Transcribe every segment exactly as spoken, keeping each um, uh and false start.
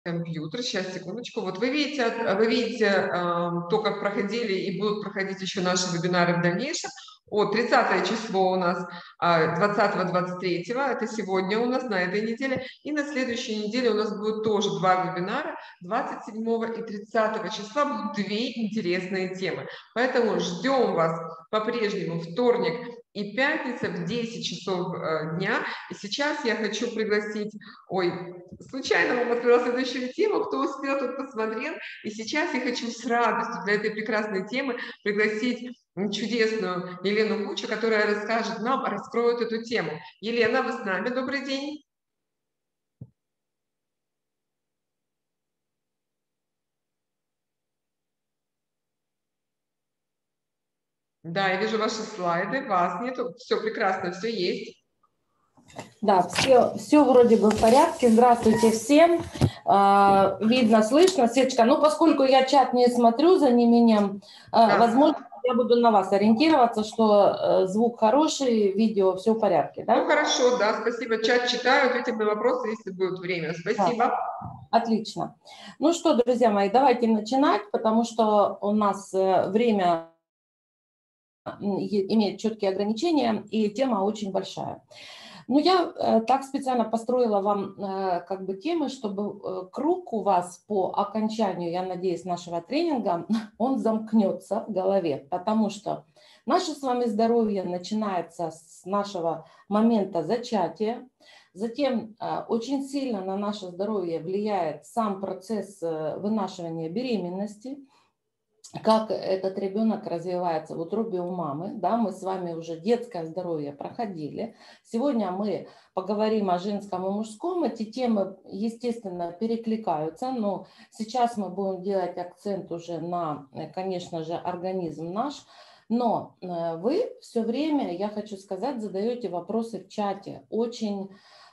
компьютер. Сейчас, секундочку. Вот вы видите, вы видите э, то, как проходили и будут проходить еще наши вебинары в дальнейшем. О, тридцатое число у нас, двадцатого-двадцать третьего, это сегодня у нас, на этой неделе. И на следующей неделе у нас будет тоже два вебинара. двадцать седьмого и тридцатого числа будут две интересные темы. Поэтому ждем вас по-прежнему вторник и пятница в десять часов дня. И сейчас я хочу пригласить... Ой, случайно вам открыла следующую тему, кто успел, тот посмотрел. И сейчас я хочу с радостью для этой прекрасной темы пригласить чудесную Елену Кучу, которая расскажет нам, раскроет эту тему. Елена, вы с нами? Добрый день. Да, я вижу ваши слайды, вас нету. Все прекрасно, все есть. Да, все, все вроде бы в порядке. Здравствуйте всем. А, видно, слышно, Светочка. Ну, поскольку я чат не смотрю за неимением, да. Возможно, я буду на вас ориентироваться, что звук хороший, видео, все в порядке, да? Ну, хорошо, да, спасибо. Чат читаю, ответим на вопросы, если будет время. Спасибо. Да. Отлично. Ну что, друзья мои, давайте начинать, потому что у нас время имеет четкие ограничения, и тема очень большая. Ну, я э, так специально построила вам э, как бы темы, чтобы э, круг у вас по окончанию, я надеюсь, нашего тренинга, он замкнется в голове, потому что наше с вами здоровье начинается с нашего момента зачатия, затем э, очень сильно на наше здоровье влияет сам процесс э, вынашивания беременности, как этот ребенок развивается в утробе у мамы, да, мы с вами уже детское здоровье проходили. Сегодня мы поговорим о женском и мужском. Эти темы, естественно, перекликаются, но сейчас мы будем делать акцент уже на, конечно же, организм наш. Но вы все время, я хочу сказать, задаете вопросы в чате. Очень...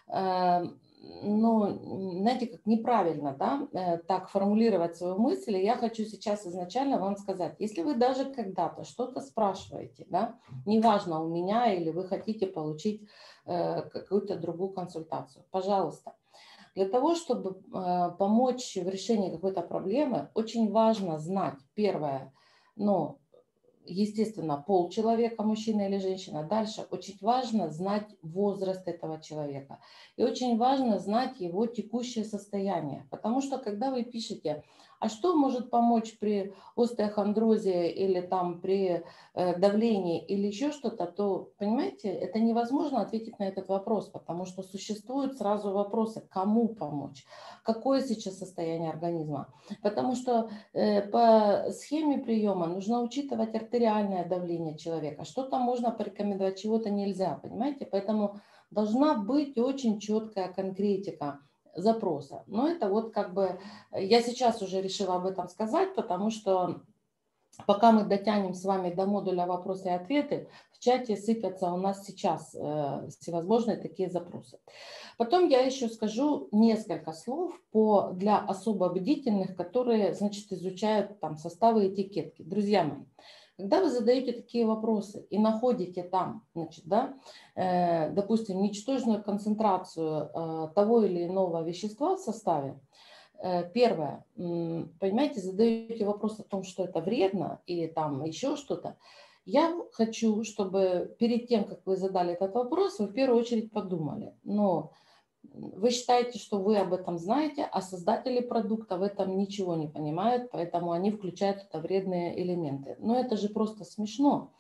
ну, знаете, как неправильно, да, так формулировать свою мысль. И я хочу сейчас изначально вам сказать, если вы даже когда-то что-то спрашиваете, да, неважно, у меня или вы хотите получить э, какую-то другую консультацию, пожалуйста. Для того, чтобы э, помочь в решении какой-то проблемы, очень важно знать, первое, ну, естественно, пол человека, мужчина или женщина. Дальше очень важно знать возраст этого человека. И очень важно знать его текущее состояние. Потому что, когда вы пишете, а что может помочь при остеохондрозе или там при э, давлении или еще что-то, то, понимаете, это невозможно ответить на этот вопрос, потому что существуют сразу вопросы, кому помочь, какое сейчас состояние организма. Потому что э, по схеме приема нужно учитывать артериальное давление человека. Что-то можно порекомендовать, чего-то нельзя, понимаете? Поэтому должна быть очень четкая конкретика запроса. Но это вот как бы, я сейчас уже решила об этом сказать, потому что пока мы дотянем с вами до модуля вопросы и ответы, в чате сыпятся у нас сейчас э, всевозможные такие запросы. Потом я еще скажу несколько слов по, для особо бдительных, которые, значит, изучают там составы и этикетки. Друзья мои, когда вы задаете такие вопросы и находите там, значит, да, э, допустим, ничтожную концентрацию э, того или иного вещества в составе, э, первое, понимаете, задаете вопрос о том, что это вредно или там еще что-то, я хочу, чтобы перед тем, как вы задали этот вопрос, вы в первую очередь подумали, но вы считаете, что вы об этом знаете, а создатели продукта в этом ничего не понимают, поэтому они включают это вредные элементы. Но это же просто смешно.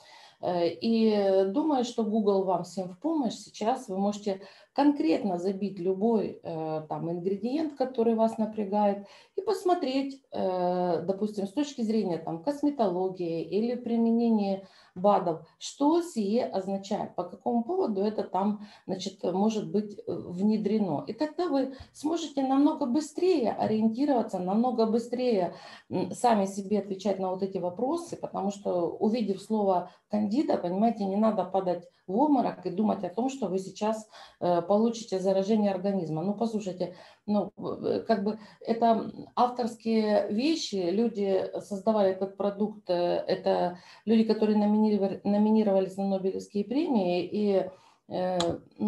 И думаю, что Google вам всем в помощь. Сейчас вы можете конкретно забить любой там ингредиент, который вас напрягает, и посмотреть, допустим, с точки зрения там косметологии или применения БАДов, что сие означает, по какому поводу это там, значит, может быть внедрено. И тогда вы сможете намного быстрее ориентироваться, намного быстрее сами себе отвечать на вот эти вопросы, потому что, увидев слово «кандида», понимаете, не надо падать в обморок и думать о том, что вы сейчас э, получите заражение организма. Ну, послушайте, ну, как бы это авторские вещи, люди создавали этот продукт, это люди, которые номинировали, номинировались на Нобелевские премии, и э, ну,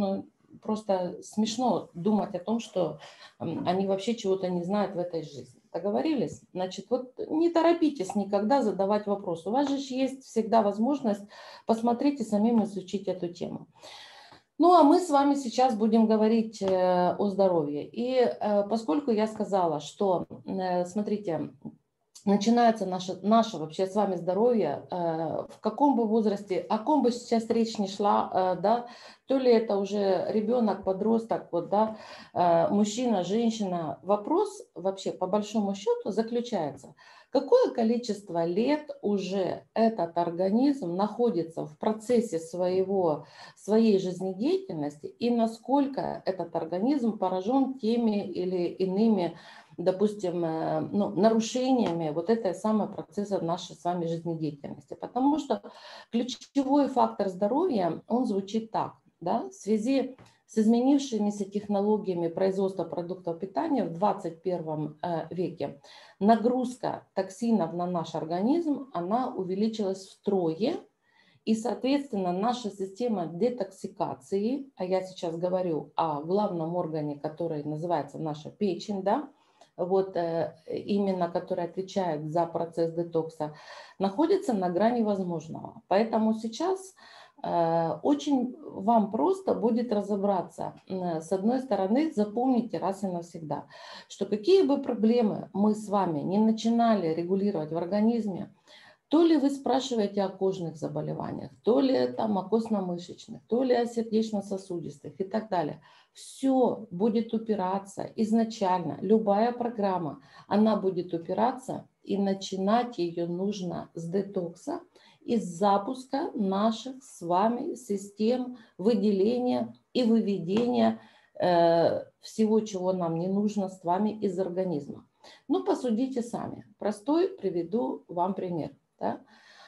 просто смешно думать о том, что они вообще чего-то не знают в этой жизни. Договорились? Значит, вот не торопитесь никогда задавать вопрос. У вас же есть всегда возможность посмотреть и самим изучить эту тему. Ну, а мы с вами сейчас будем говорить о здоровье. И поскольку я сказала, что, смотрите, начинается наше, наше вообще с вами здоровье, в каком бы возрасте, о ком бы сейчас речь не шла, да, то ли это уже ребенок, подросток, вот, да, мужчина, женщина. Вопрос вообще по большому счету заключается, какое количество лет уже этот организм находится в процессе своего, своей жизнедеятельности и насколько этот организм поражен теми или иными, допустим, ну, нарушениями вот этого самого процесса нашей с вами жизнедеятельности. Потому что ключевой фактор здоровья, он звучит так, да, в связи с изменившимися технологиями производства продуктов питания в двадцать первом веке нагрузка токсинов на наш организм, она увеличилась втрое. И, соответственно, наша система детоксикации, а я сейчас говорю о главном органе, который называется наша печень, да, вот именно который отвечает за процесс детокса, находится на грани возможного. Поэтому сейчас очень вам просто будет разобраться. С одной стороны, запомните раз и навсегда, что какие бы проблемы мы с вами не начинали регулировать в организме, то ли вы спрашиваете о кожных заболеваниях, то ли там о костно-мышечных, то ли о сердечно-сосудистых и так далее. Все будет упираться изначально, любая программа, она будет упираться, и начинать ее нужно с детокса, из запуска наших с вами систем выделения и выведения э, всего, чего нам не нужно с вами из организма. Ну, посудите сами. Простой приведу вам пример. Да?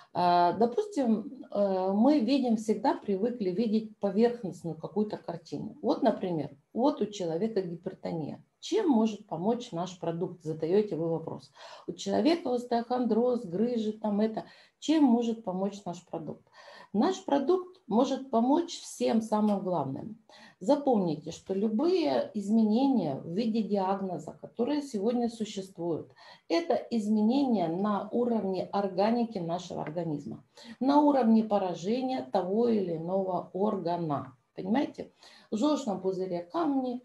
Допустим, мы видим, всегда привыкли видеть поверхностную какую-то картину. Вот, например, вот у человека гипертония. Чем может помочь наш продукт? Задаете вы вопрос. У человека остеохондроз, грыжи, там это. Чем может помочь наш продукт? Наш продукт может помочь всем самым главным. Запомните, что любые изменения в виде диагноза, которые сегодня существуют, это изменения на уровне органики нашего организма, на уровне поражения того или иного органа. Понимаете? В желчном пузыре камни,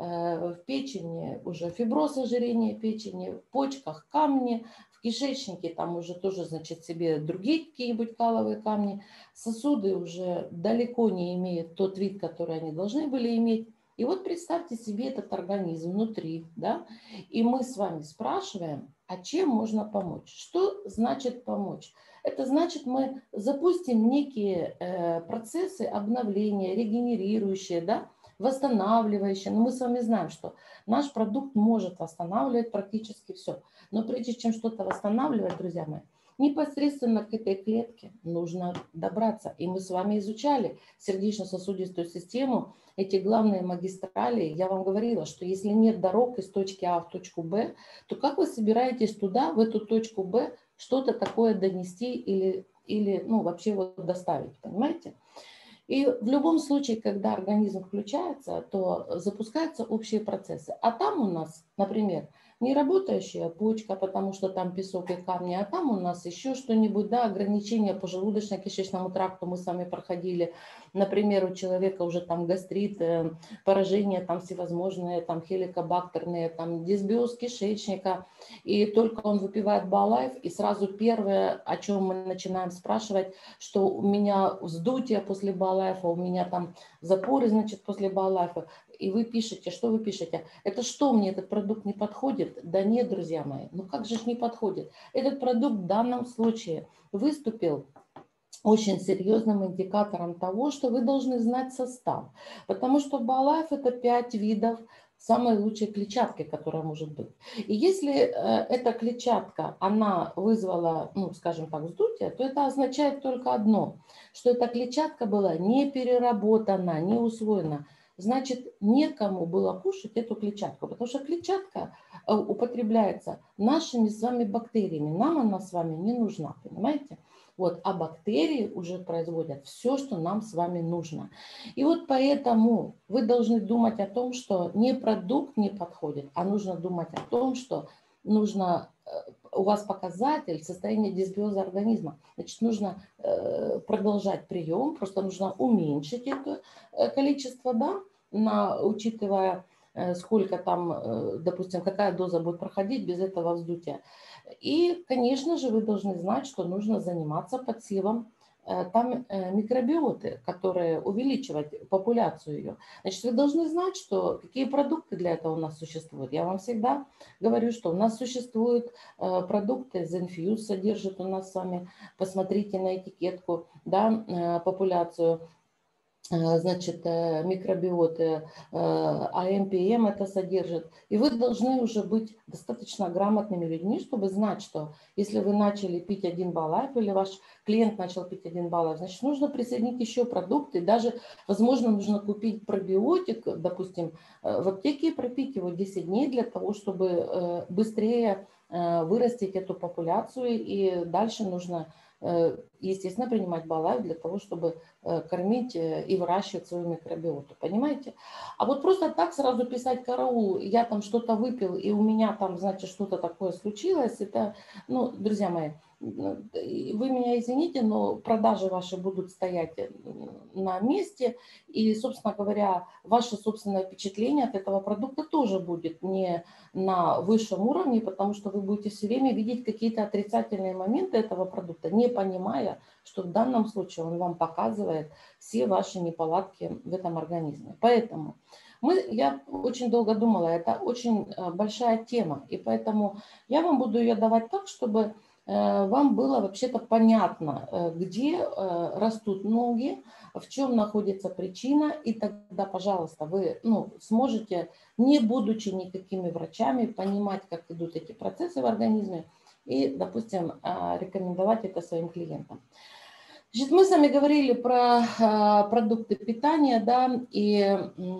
в печени уже фиброз, ожирение печени, в почках камни, в кишечнике там уже тоже, значит, себе другие какие-нибудь каловые камни. Сосуды уже далеко не имеют тот вид, который они должны были иметь. И вот представьте себе этот организм внутри, да, и мы с вами спрашиваем, а чем можно помочь? Что значит помочь? Это значит, мы запустим некие э, процессы обновления, регенерирующие, да, восстанавливающие. Но мы с вами знаем, что наш продукт может восстанавливать практически все. Но прежде чем что-то восстанавливать, друзья мои, непосредственно к этой клетке нужно добраться. И мы с вами изучали сердечно-сосудистую систему, эти главные магистрали. Я вам говорила, что если нет дорог из точки А в точку Б, то как вы собираетесь туда, в эту точку Б, что-то такое донести или, или ну, вообще вот доставить, понимаете? И в любом случае, когда организм включается, то запускаются общие процессы. А там у нас, например, не работающая почка, потому что там песок и камни, а там у нас еще что-нибудь, да, ограничения по желудочно-кишечному тракту мы с вами проходили. Например, у человека уже там гастрит, поражения там всевозможные, там хеликобактерные, там дисбиоз кишечника. И только он выпивает Биолайф, и сразу первое, о чем мы начинаем спрашивать, что у меня вздутие после Биолайфа, у меня там запоры, значит, после Биолайфа. И вы пишете, что вы пишете? Это что, мне этот продукт не подходит? Да нет, друзья мои, ну как же ж не подходит? Этот продукт в данном случае выступил очень серьезным индикатором того, что вы должны знать состав. Потому что Биолайф – это пять видов самой лучшей клетчатки, которая может быть. И если э, эта клетчатка, она вызвала, ну, скажем так, вздутие, то это означает только одно, что эта клетчатка была не переработана, не усвоена. Значит, некому было кушать эту клетчатку, потому что клетчатка употребляется нашими с вами бактериями. Нам она с вами не нужна, понимаете? Вот, а бактерии уже производят все, что нам с вами нужно. И вот поэтому вы должны думать о том, что не продукт не подходит, а нужно думать о том, что нужно, у вас показатель состояния дисбиоза организма. Значит, нужно продолжать прием, просто нужно уменьшить это количество, да, на, учитывая, сколько там, допустим, какая доза будет проходить без этого вздутия. И, конечно же, вы должны знать, что нужно заниматься подсевом там микробиоты, которые увеличивают популяцию ее. Значит, вы должны знать, что какие продукты для этого у нас существуют. Я вам всегда говорю, что у нас существуют продукты, Zenfuse содержит у нас с вами, посмотрите на этикетку, да, популяцию. Значит, микробиоты, а эм пи эм это содержит. И вы должны уже быть достаточно грамотными людьми, чтобы знать, что если вы начали пить один баллайф или ваш клиент начал пить один баллайф, значит, нужно присоединить еще продукты. Даже, возможно, нужно купить пробиотик, допустим, в аптеке и пропить его десять дней для того, чтобы быстрее вырастить эту популяцию. И дальше нужно, естественно, принимать баллайф для того, чтобы кормить и выращивать свою микробиоту, понимаете? А вот просто так сразу писать караул, я там что-то выпил, и у меня там, значит, что-то такое случилось, это, ну, друзья мои, вы меня извините, но продажи ваши будут стоять на месте, и, собственно говоря, ваше собственное впечатление от этого продукта тоже будет не на высшем уровне, потому что вы будете все время видеть какие-то отрицательные моменты этого продукта, не понимая, что в данном случае он вам показывает все ваши неполадки в этом организме. Поэтому мы, я очень долго думала, это очень большая тема, и поэтому я вам буду ее давать так, чтобы вам было вообще-то понятно, где растут ноги, в чем находится причина, и тогда, пожалуйста, вы, ну, сможете, не будучи никакими врачами, понимать, как идут эти процессы в организме и, допустим, рекомендовать это своим клиентам. Значит, мы с вами говорили про продукты питания, да, и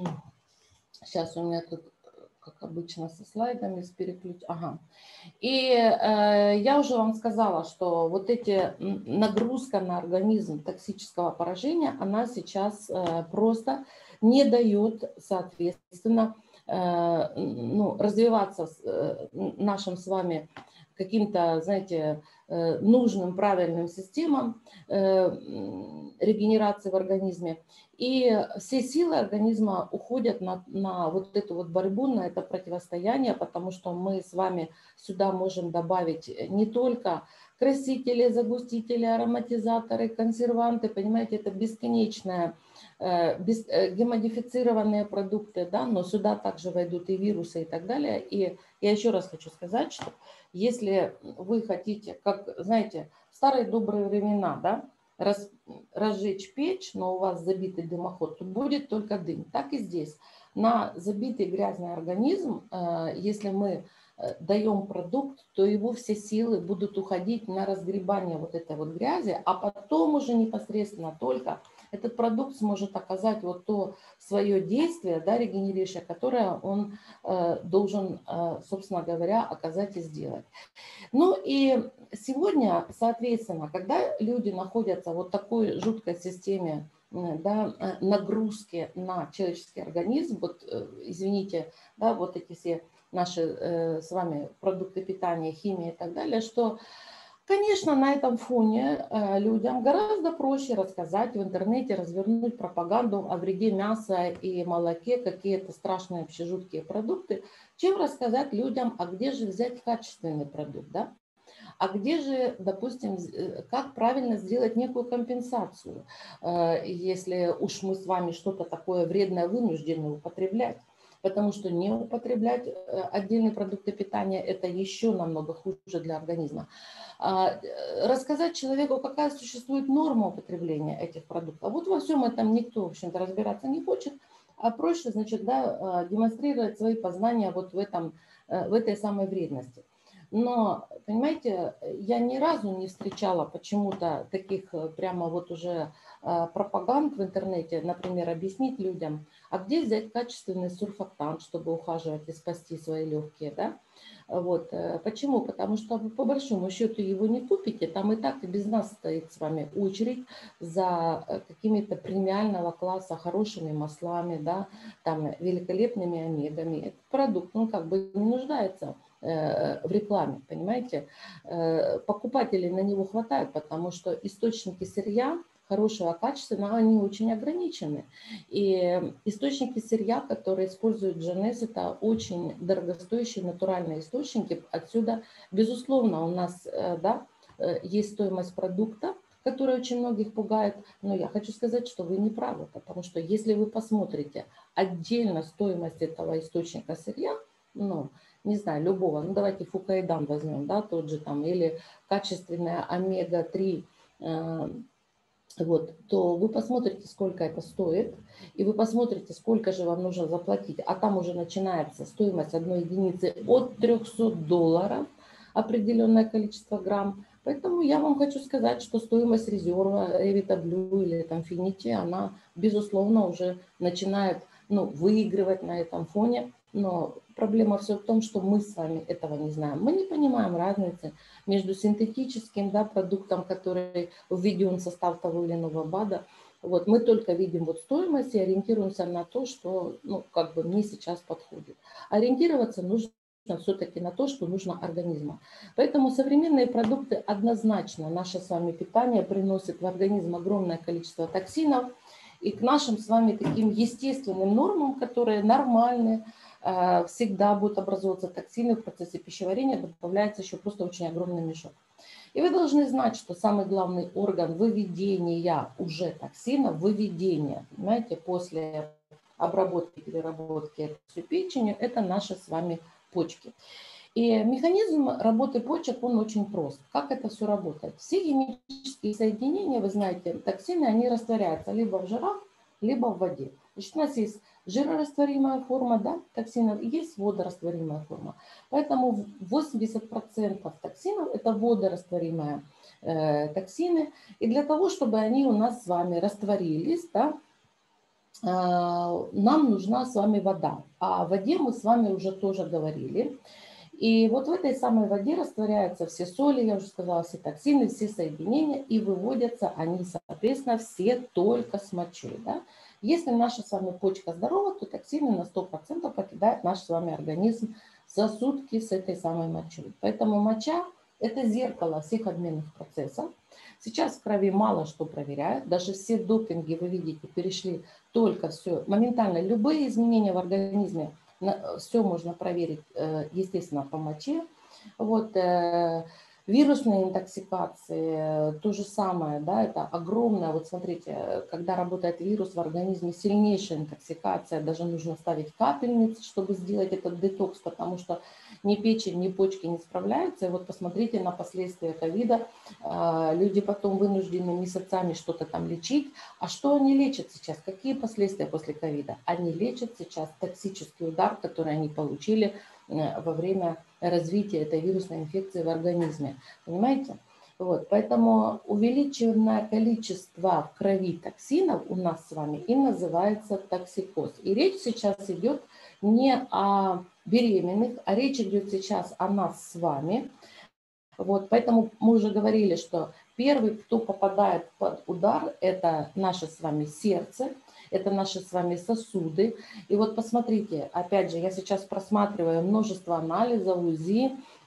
сейчас у меня тут, как обычно, со слайдами с переключ... Ага. И э, я уже вам сказала, что вот эти нагрузка на организм токсического поражения, она сейчас э, просто не дает, соответственно, э, ну, развиваться э, нашим с вами каким-то, знаете, э, нужным, правильным системам э, регенерации в организме. И все силы организма уходят на, на вот эту вот борьбу, на это противостояние, потому что мы с вами сюда можем добавить не только красители, загустители, ароматизаторы, консерванты, понимаете, это бесконечное, без, гемодифицированные продукты, да, но сюда также войдут и вирусы и так далее. И я еще раз хочу сказать, что если вы хотите, как, знаете, в старые добрые времена, да, раз, разжечь печь, но у вас забитый дымоход, то будет только дым. Так и здесь. На забитый грязный организм, если мы даем продукт, то его все силы будут уходить на разгребание вот этой вот грязи, а потом уже непосредственно только этот продукт сможет оказать вот то свое действие, да, регенерирующее, которое он э, должен, э, собственно говоря, оказать и сделать. Ну и сегодня, соответственно, когда люди находятся в вот такой жуткой системе, да, нагрузки на человеческий организм, вот, извините, да, вот эти все наши э, с вами продукты питания, химия и так далее, что, конечно, на этом фоне э, людям гораздо проще рассказать в интернете, развернуть пропаганду о вреде мяса и молоке, какие это страшные вообще жуткие продукты, чем рассказать людям, а где же взять качественный продукт, да? А где же, допустим, как правильно сделать некую компенсацию, если уж мы с вами что-то такое вредное вынуждены употреблять? Потому что не употреблять отдельные продукты питания – это еще намного хуже для организма. Рассказать человеку, какая существует норма употребления этих продуктов. Вот во всем этом никто, в общем-то, разбираться не хочет, а проще, значит, да, демонстрировать свои познания вот в, этом, в этой самой вредности. Но, понимаете, я ни разу не встречала почему-то таких прямо вот уже пропаганд в интернете, например, объяснить людям, а где взять качественный сурфактант, чтобы ухаживать и спасти свои легкие, да? Вот. Почему? Потому что вы по большому счету его не купите, там и так и без нас стоит с вами очередь за какими-то премиального класса хорошими маслами, да, там великолепными омегами. Этот продукт, ну, как бы не нуждается в рекламе, понимаете? Покупателей на него хватает, потому что источники сырья хорошего качества, но они очень ограничены. И источники сырья, которые используют Дженез, это очень дорогостоящие натуральные источники. Отсюда, безусловно, у нас, да, есть стоимость продукта, которая очень многих пугает, но я хочу сказать, что вы не правы, потому что если вы посмотрите отдельно стоимость этого источника сырья, ну, не знаю, любого, ну давайте фукаидан возьмем, да, тот же там, или качественная омега три, э, вот, то вы посмотрите, сколько это стоит, и вы посмотрите, сколько же вам нужно заплатить, а там уже начинается стоимость одной единицы от трёхсот долларов, определенное количество грамм. Поэтому я вам хочу сказать, что стоимость резерва Revita Blue или там Finity, она, безусловно, уже начинает, ну, выигрывать на этом фоне. Но проблема все в том, что мы с вами этого не знаем. Мы не понимаем разницы между синтетическим, да, продуктом, который введен в состав того или иного БАДа. Вот, мы только видим вот стоимость и ориентируемся на то, что, ну, как бы мне сейчас подходит. Ориентироваться нужно все-таки на то, что нужно организму. Поэтому современные продукты однозначно, наше с вами питание приносит в организм огромное количество токсинов. И к нашим с вами таким естественным нормам, которые нормальны, всегда будут образовываться токсины в процессе пищеварения, добавляется еще просто очень огромный мешок. И вы должны знать, что самый главный орган выведения уже токсинов, выведения, понимаете, после обработки, переработки печени, это наши с вами почки. И механизм работы почек, он очень прост. Как это все работает? Все химические соединения, вы знаете, токсины, они растворяются либо в жирах, либо в воде. Значит, у нас есть жирорастворимая форма, да, токсинов, и есть водорастворимая форма. Поэтому восемьдесят процентов токсинов – это водорастворимые э, токсины. И для того, чтобы они у нас с вами растворились, да, э, нам нужна с вами вода. О воде мы с вами уже тоже говорили. И вот в этой самой воде растворяются все соли, я уже сказала, все токсины, все соединения, и выводятся они, соответственно, все только с мочой. Да? Если наша с вами почка здорова, то токсины на сто процентов покидают наш с вами организм за сутки с этой самой мочой. Поэтому моча – это зеркало всех обменных процессов. Сейчас в крови мало что проверяют, даже все допинги, вы видите, перешли только все, моментально любые изменения в организме, все можно проверить, естественно, по моче. Вот, вирусные интоксикации, то же самое, да, это огромное, вот смотрите, когда работает вирус в организме, сильнейшая интоксикация, даже нужно ставить капельницы, чтобы сделать этот детокс, потому что ни печень, ни почки не справляются. И вот посмотрите на последствия ковида, люди потом вынуждены месяцами что-то там лечить. А что они лечат сейчас? Какие последствия после ковида? Они лечат сейчас токсический удар, который они получили во время развития этой вирусной инфекции в организме. Понимаете? Вот, поэтому увеличенное количество в крови токсинов у нас с вами и называется токсикоз. И речь сейчас идет не о беременных, а речь идет сейчас о нас с вами. Вот, поэтому мы уже говорили, что первый, кто попадает под удар, это наше с вами сердце, это наши с вами сосуды. И вот посмотрите, опять же, я сейчас просматриваю множество анализов, УЗИ.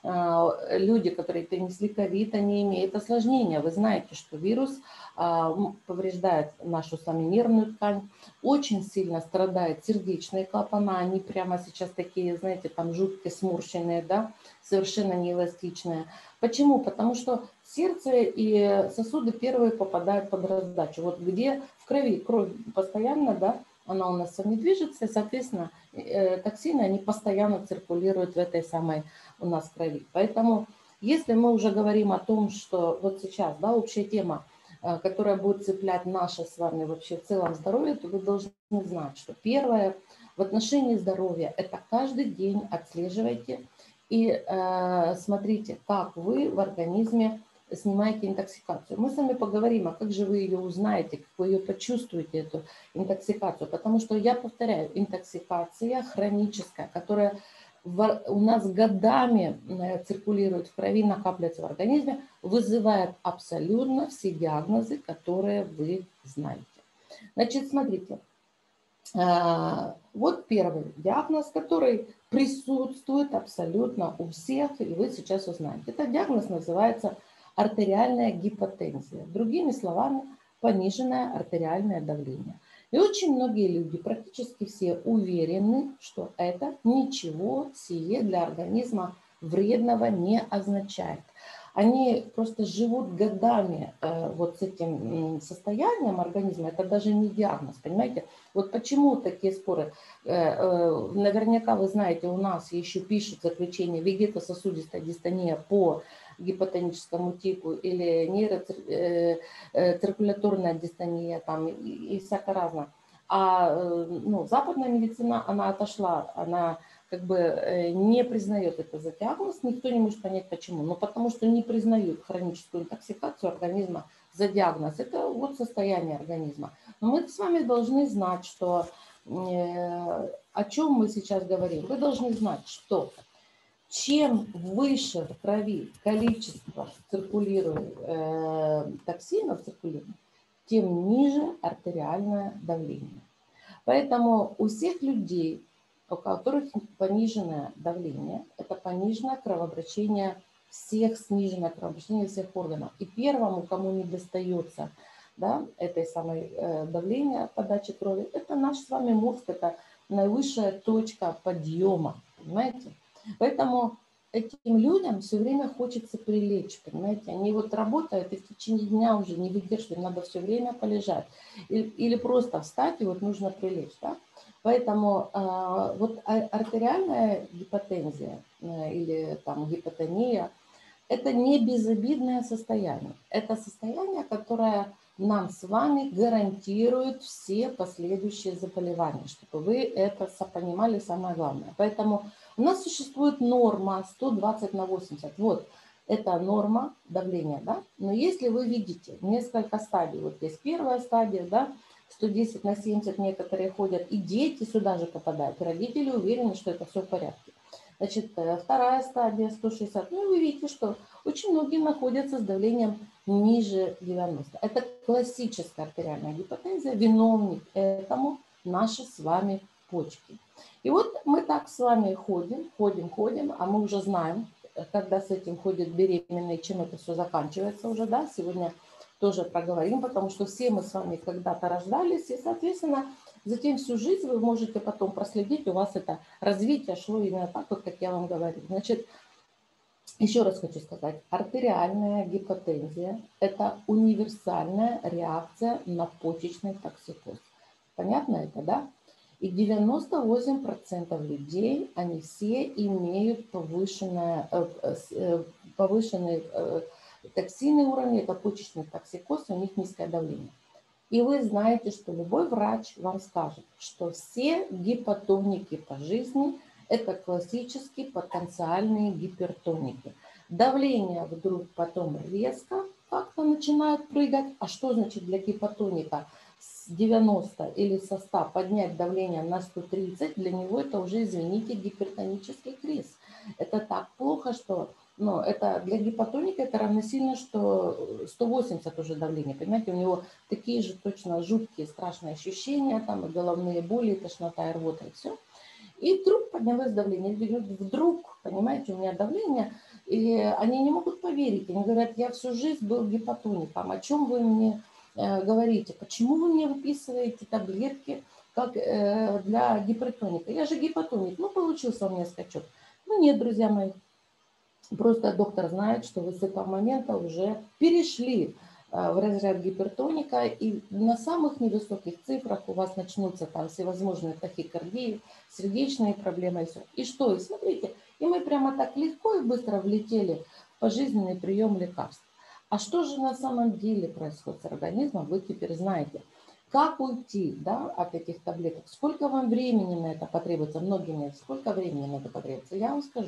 Люди, которые перенесли ковид, они имеют осложнения. Вы знаете, что вирус повреждает нашу с вами нервную ткань, очень сильно страдают сердечные клапана, они прямо сейчас такие, знаете, там жуткие, сморщенные, да, совершенно неэластичные. Почему? Потому что сердце и сосуды первые попадают под раздачу. Вот где в крови кровь постоянно, да, она у нас с вами движется, и, соответственно, токсины, они постоянно циркулируют в этой самой у нас крови. Поэтому, если мы уже говорим о том, что вот сейчас, да, общая тема, которая будет цеплять наше с вами вообще в целом здоровье, то вы должны знать, что первое в отношении здоровья – это каждый день отслеживайте И э, смотрите, как вы в организме снимаете интоксикацию. Мы с вами поговорим, а как же вы ее узнаете, как вы ее почувствуете, эту интоксикацию. Потому что, я повторяю, интоксикация хроническая, которая в, у нас годами циркулирует в крови, накапливается в организме, вызывает абсолютно все диагнозы, которые вы знаете. Значит, смотрите. Вот первый диагноз, который присутствует абсолютно у всех, и вы сейчас узнаете. Этот диагноз называется артериальная гипотензия. Другими словами, пониженное артериальное давление. И очень многие люди, практически все, уверены, что это ничего сие для организма вредного не означает. Они просто живут годами э, вот с этим состоянием организма, это даже не диагноз, понимаете? Вот почему такие споры? Э, э, наверняка вы знаете, у нас еще пишут заключение вегетососудистая дистония по гипотоническому типу или нейроциркуляторная дистония, там, и, и всяко разно. А ну, западная медицина, она отошла, она как бы не признает это за диагноз, никто не может понять почему. Но потому что не признают хроническую интоксикацию организма за диагноз. Это вот состояние организма. Но мы с вами должны знать, что э, о чем мы сейчас говорим. Вы должны знать, что чем выше в крови количество циркулирует э, токсинов, циркулирует, тем ниже артериальное давление. Поэтому у всех людей, у которых пониженное давление, это пониженное кровообращение всех, сниженное кровообращение всех органов. И первому, кому не достается, да, этой самой э, давления, подачи крови, это наш с вами мозг, это наивысшая точка подъема, понимаете? Поэтому этим людям все время хочется прилечь, понимаете? Они вот работают и в течение дня уже не выдерживают, надо все время полежать. Или, или просто встать, и вот нужно прилечь, да? Поэтому э, вот артериальная гипотензия э, или там гипотония – это не безобидное состояние. Это состояние, которое нам с вами гарантирует все последующие заболевания, чтобы вы это понимали, самое главное. Поэтому у нас существует норма сто двадцать на восемьдесят. Вот, это норма давления, да? Но если вы видите несколько стадий, вот есть первая стадия, да, сто десять на семьдесят некоторые ходят, и дети сюда же попадают, и родители уверены, что это все в порядке. Значит, вторая стадия сто шестьдесят, ну и вы видите, что очень многие находятся с давлением ниже девяноста. Это классическая артериальная гипотензия, виновник этому наши с вами почки. И вот мы так с вами ходим, ходим, ходим, а мы уже знаем, когда с этим ходят беременные, чем это все заканчивается уже, да, сегодня тоже проговорим, потому что все мы с вами когда-то рождались, и, соответственно, затем всю жизнь вы можете потом проследить, у вас это развитие шло именно так, вот как я вам говорю. Значит, еще раз хочу сказать, артериальная гипотензия – это универсальная реакция на почечный токсикоз. Понятно это, да? И девяносто восемь процентов людей, они все имеют повышенное, повышенный токсинный уровень, это почечный токсикоз, у них низкое давление. И вы знаете, что любой врач вам скажет, что все гипотоники по жизни – это классические потенциальные гипертоники. Давление вдруг потом резко как-то начинает прыгать. А что значит для гипотоника с девяноста или со ста поднять давление на сто тридцать? Для него это уже, извините, гипертонический криз. Это так плохо, что… Но это для гипотоника это равносильно, что сто восемьдесят уже давление. Понимаете, у него такие же точно жуткие, страшные ощущения, там и головные боли, и тошнота, и рвота, и все. И вдруг поднялось давление. Вдруг, понимаете, у меня давление, и они не могут поверить. Они говорят, я всю жизнь был гипотоником. О чем вы мне э, говорите? Почему вы мне выписываете таблетки как э, для гипертоника? Я же гипотоник. Ну, получился у меня скачок. Ну, нет, друзья мои. Просто доктор знает, что вы с этого момента уже перешли в разряд гипертоника, и на самых невысоких цифрах у вас начнутся там всевозможные тахикардии, сердечные проблемы и все. И что? И смотрите, и мы прямо так легко и быстро влетели в пожизненный прием лекарств. А что же на самом деле происходит с организмом, вы теперь знаете. Как уйти, да, от этих таблеток? Сколько вам времени на это потребуется? Многие мне, сколько времени на это потребуется? Я вам скажу.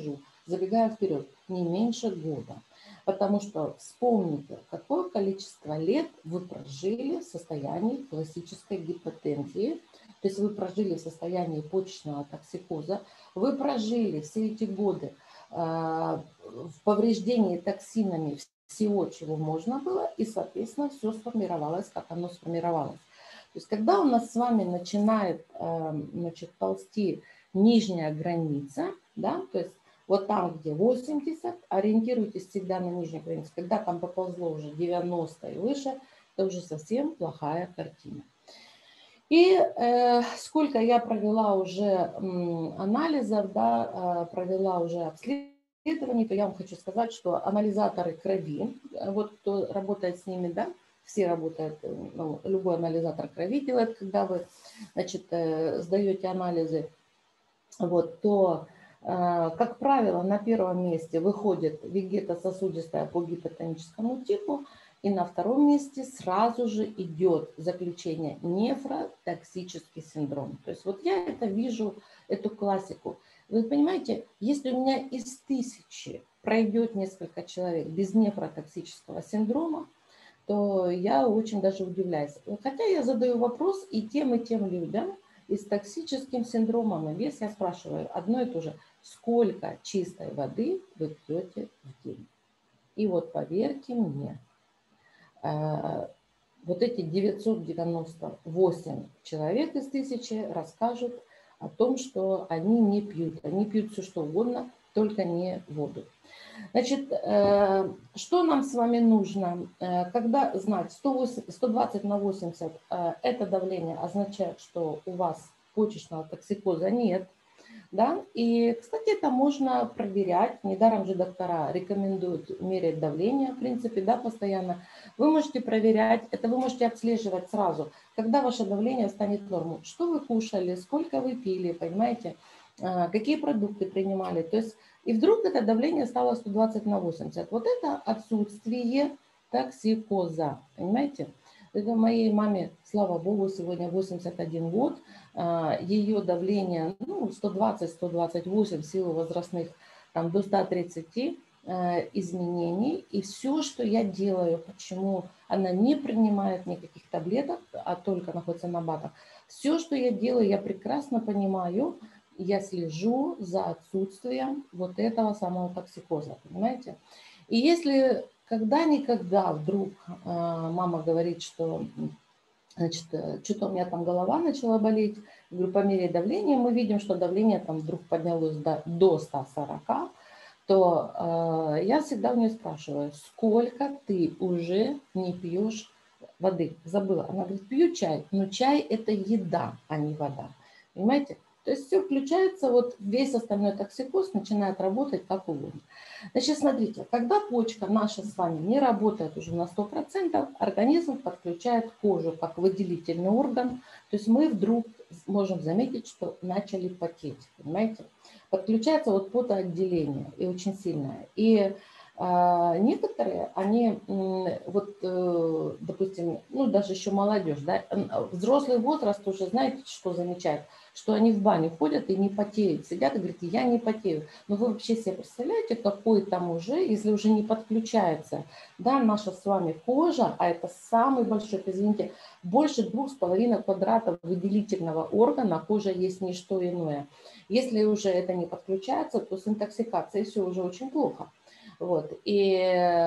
забегая вперед, не меньше года. Потому что вспомните, какое количество лет вы прожили в состоянии классической гипотензии, то есть вы прожили в состоянии почечного токсикоза, вы прожили все эти годы э, в повреждении токсинами всего, чего можно было, и, соответственно, все сформировалось, как оно сформировалось. То есть когда у нас с вами начинает э, значит, ползти нижняя граница, да, то есть вот там, где восемьдесят, ориентируйтесь всегда на нижнюю границу. Когда там поползло уже девяносто и выше, это уже совсем плохая картина. И э, сколько я провела уже м, анализов, да, э, провела уже обследований, то я вам хочу сказать, что анализаторы крови, вот кто работает с ними, да, все работают, ну, любой анализатор крови делает, когда вы, значит, э, сдаете анализы, вот, то, э, как правило, на первом месте выходит вегетососудистая по гипотоническому типу, и на втором месте сразу же идет заключение нефротоксический синдром. То есть вот я это вижу, эту классику. Вы понимаете, если у меня из тысячи пройдет несколько человек без нефротоксического синдрома, то я очень даже удивляюсь. Хотя я задаю вопрос и тем, и тем людям, и с токсическим синдромом и вес, я спрашиваю одно и то же. Сколько чистой воды вы пьете в день? И вот поверьте мне, вот эти девятьсот девяносто восемь человек из тысячи расскажут о том, что они не пьют. Они пьют все, что угодно, только не воду. Значит, что нам с вами нужно? Когда знать, сто двадцать на восемьдесят это давление означает, что у вас почечного токсикоза нет. Да? И, кстати, это можно проверять. Недаром же доктора рекомендуют мерять давление, в принципе, да, постоянно. Вы можете проверять, это вы можете отслеживать сразу, когда ваше давление станет нормой. Что вы кушали, сколько вы пили, понимаете, какие продукты принимали. То есть, и вдруг это давление стало сто двадцать на восемьдесят. Вот это отсутствие токсикоза, понимаете? Это моей маме, слава богу, сегодня восемьдесят один год, ее давление, ну, сто двадцать — сто двадцать восемь в силу возрастных, там, до ста тридцати изменений. И все, что я делаю, почему она не принимает никаких таблеток, а только находится на БАДах, все, что я делаю, я прекрасно понимаю, я слежу за отсутствием вот этого самого токсикоза, понимаете? И если когда-никогда вдруг э, мама говорит, что, значит, что-то у меня там голова начала болеть, говорю, по мере давления мы видим, что давление там вдруг поднялось до, до ста сорока, то э, я всегда у нее спрашиваю, сколько ты уже не пьешь воды? Забыла. Она говорит, пью чай, но чай это еда, а не вода. Понимаете? То есть все включается, вот весь остальной токсикоз начинает работать как угодно. Значит, смотрите, когда почка наша с вами не работает уже на сто процентов, организм подключает кожу как выделительный орган, то есть мы вдруг можем заметить, что начали потеть, понимаете? Подключается вот потоотделение, и очень сильное. И э, некоторые, они, э, вот, э, допустим, ну даже еще молодежь, да, взрослый возраст уже, знаете, что замечает? Что они в баню ходят и не потеют, сидят и говорят, я не потею. Но вы вообще себе представляете, какой там уже, если уже не подключается, да, наша с вами кожа, а это самый большой, извините, больше двух с половиной квадратов выделительного органа, кожа есть не что иное. Если уже это не подключается, то с интоксикацией все уже очень плохо. Вот. И,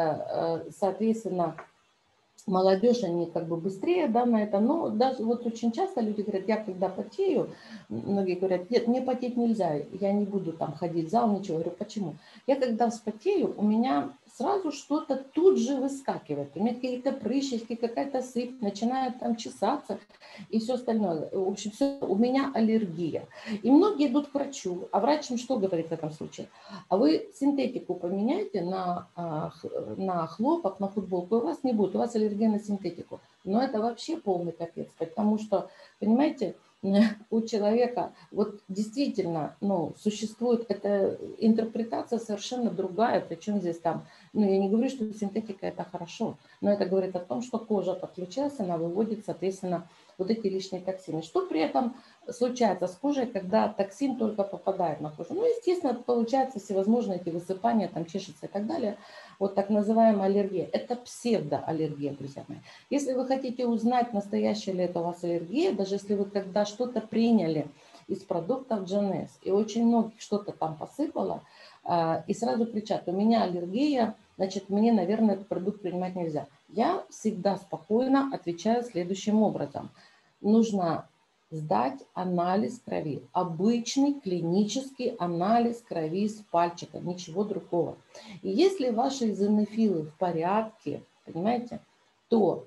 соответственно, молодежь, они как бы быстрее, да, на это, но даже вот очень часто люди говорят, я когда потею, многие говорят, нет, мне потеть нельзя, я не буду там ходить в зал, ничего. Я говорю, почему? Я когда вспотею, у меня сразу что-то тут же выскакивает, у меня какие-то прыщики, какая-то сыпь, начинает там чесаться и все остальное. В общем, все, у меня аллергия. И многие идут к врачу, а врач им что говорит в этом случае? А вы синтетику поменяйте на, на хлопок, на футболку, у вас не будет, у вас аллергия на синтетику. Но это вообще полный капец, потому что, понимаете, у человека вот действительно, ну, существует эта интерпретация совершенно другая, причем здесь там, ну, я не говорю, что синтетика это хорошо, но это говорит о том, что кожа подключается, она выводит, соответственно, вот эти лишние токсины. Что при этом случается с кожей, когда токсин только попадает на кожу? Ну, естественно, получается всевозможные эти высыпания, там чешется и так далее. Вот так называемая аллергия. Это псевдоаллергия, друзья мои. Если вы хотите узнать, настоящая ли это у вас аллергия, даже если вы когда что-то приняли из продуктов джи эн эс, и очень многих что-то там посыпало, и сразу кричат, у меня аллергия, значит, мне, наверное, этот продукт принимать нельзя. Я всегда спокойно отвечаю следующим образом. Нужно сдать анализ крови, обычный клинический анализ крови с пальчика, ничего другого. И если ваши изонофилы в порядке, понимаете, то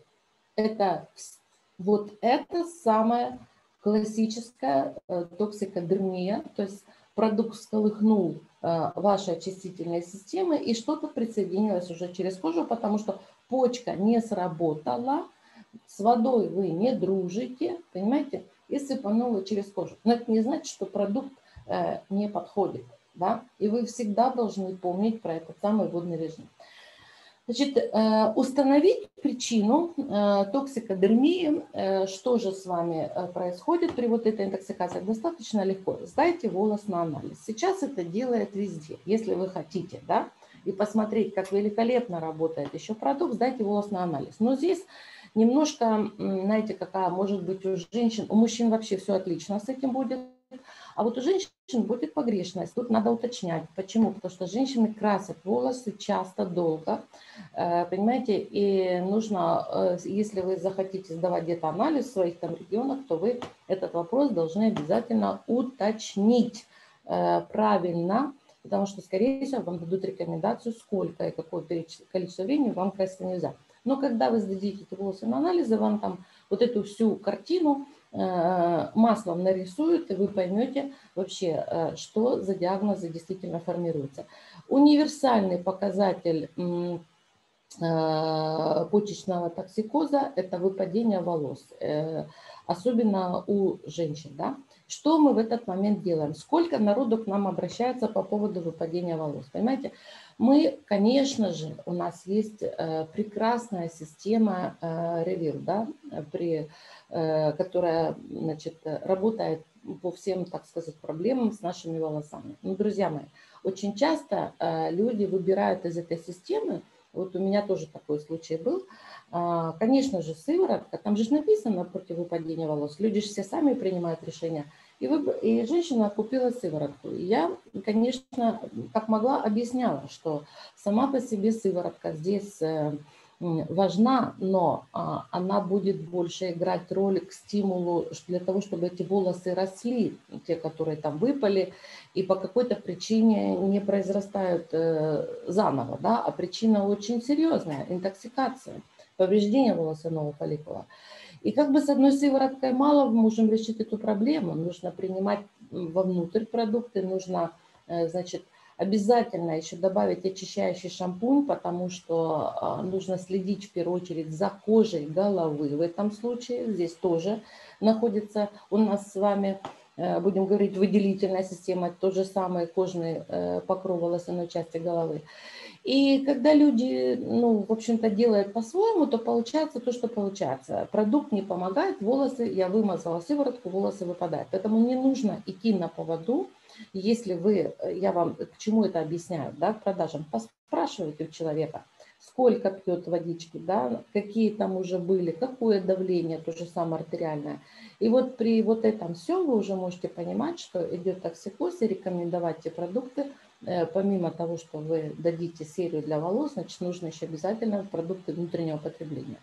это вот это самая классическая э, токсикодермия, то есть продукт всколыхнул э, ваши очистительные системы, и что-то присоединилось уже через кожу, потому что почка не сработала, с водой вы не дружите, понимаете, и сыпануло через кожу. Но это не значит, что продукт э, не подходит, да, и вы всегда должны помнить про этот самый водный режим. Значит, э, установить причину э, токсикодермии, э, что же с вами э, происходит при вот этой интоксикации, достаточно легко. Сдайте волос на анализ. Сейчас это делает везде, если вы хотите, да, и посмотреть, как великолепно работает еще продукт, сдайте волос на анализ. Но здесь немножко, знаете, какая может быть у женщин, у мужчин вообще все отлично с этим будет, а вот у женщин будет погрешность. Тут надо уточнять. Почему? Потому что женщины красят волосы часто, долго, понимаете, и нужно, если вы захотите сдавать где-то анализ в своих там регионах, то вы этот вопрос должны обязательно уточнить правильно, потому что, скорее всего, вам дадут рекомендацию, сколько и какое количество времени вам краситься нельзя. Но когда вы сдадите эти волосы на анализы, вам там вот эту всю картину э, маслом нарисуют, и вы поймете вообще, э, что за диагнозы действительно формируются. Универсальный показатель э, почечного токсикоза – это выпадение волос, э, особенно у женщин, да? Что мы в этот момент делаем? Сколько народу к нам обращается по поводу выпадения волос? Понимаете, мы, конечно же, у нас есть э, прекрасная система э, ревил, да, при, э, которая, значит, работает по всем, так сказать, проблемам с нашими волосами. Но, друзья мои, очень часто э, люди выбирают из этой системы, вот у меня тоже такой случай был, конечно же, сыворотка, там же написано против выпадения волос, люди же все сами принимают решения. И, вы, и женщина купила сыворотку. И я, конечно, как могла, объясняла, что сама по себе сыворотка здесь важна, но она будет больше играть роль к стимулу для того, чтобы эти волосы росли, те, которые там выпали, и по какой-то причине не произрастают заново, да, а причина очень серьезная – интоксикация, повреждение волосяного фолликула. И как бы с одной сывороткой мало мы можем решить эту проблему. Нужно принимать вовнутрь продукты, нужно, значит, обязательно еще добавить очищающий шампунь, потому что нужно следить в первую очередь за кожей головы. В этом случае здесь тоже находится у нас с вами, будем говорить, выделительная система, тот же самый кожный покров волосяной части головы. И когда люди, ну, в общем-то, делают по-своему, то получается то, что получается. Продукт не помогает, волосы, я вымазала сыворотку, волосы выпадают. Поэтому не нужно идти на поводу, если вы, я вам к чему это объясняю, да, к продажам, спрашивайте у человека, сколько пьет водички, да, какие там уже были, какое давление, то же самое артериальное. И вот при вот этом всем вы уже можете понимать, что идет токсикоз, и рекомендовать те продукты. Помимо того, что вы дадите серию для волос, значит, нужно еще обязательно продукты внутреннего потребления.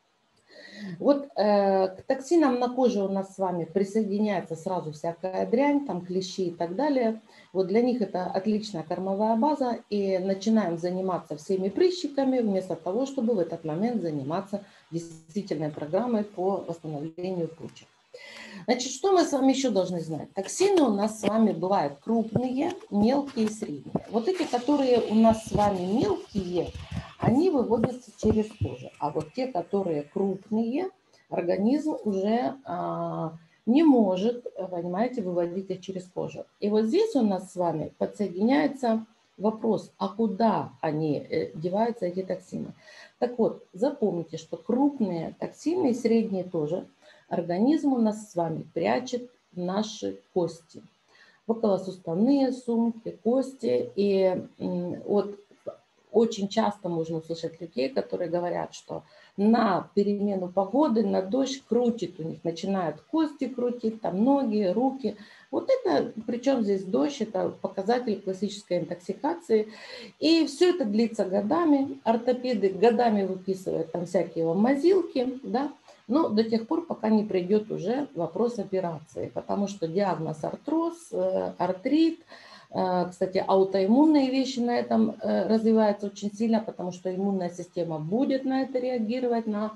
Вот э, к токсинам на коже у нас с вами присоединяется сразу всякая дрянь, там клещи и так далее. Вот для них это отличная кормовая база, и начинаем заниматься всеми прыщиками, вместо того, чтобы в этот момент заниматься действительной программой по восстановлению почек. Значит, что мы с вами еще должны знать? Токсины у нас с вами бывают крупные, мелкие и средние. Вот эти, которые у нас с вами мелкие, они выводятся через кожу. А вот те, которые крупные, организм уже а, не может, понимаете, выводить их через кожу. И вот здесь у нас с вами подсоединяется вопрос, а куда они деваются, эти токсины? Так вот, запомните, что крупные токсины и средние тоже Организм у нас с вами прячет наши кости. Околосуставные сумки, кости. И вот очень часто можно услышать людей, которые говорят, что на перемену погоды, на дождь крутит у них, начинают кости крутить, там ноги, руки. Вот это, причем здесь дождь, это показатель классической интоксикации. И все это длится годами. Ортопеды годами выписывают там всякие мазилки, да, но до тех пор, пока не придет уже вопрос операции, потому что диагноз артроз, артрит, кстати, аутоиммунные вещи на этом развиваются очень сильно, потому что иммунная система будет на это реагировать, на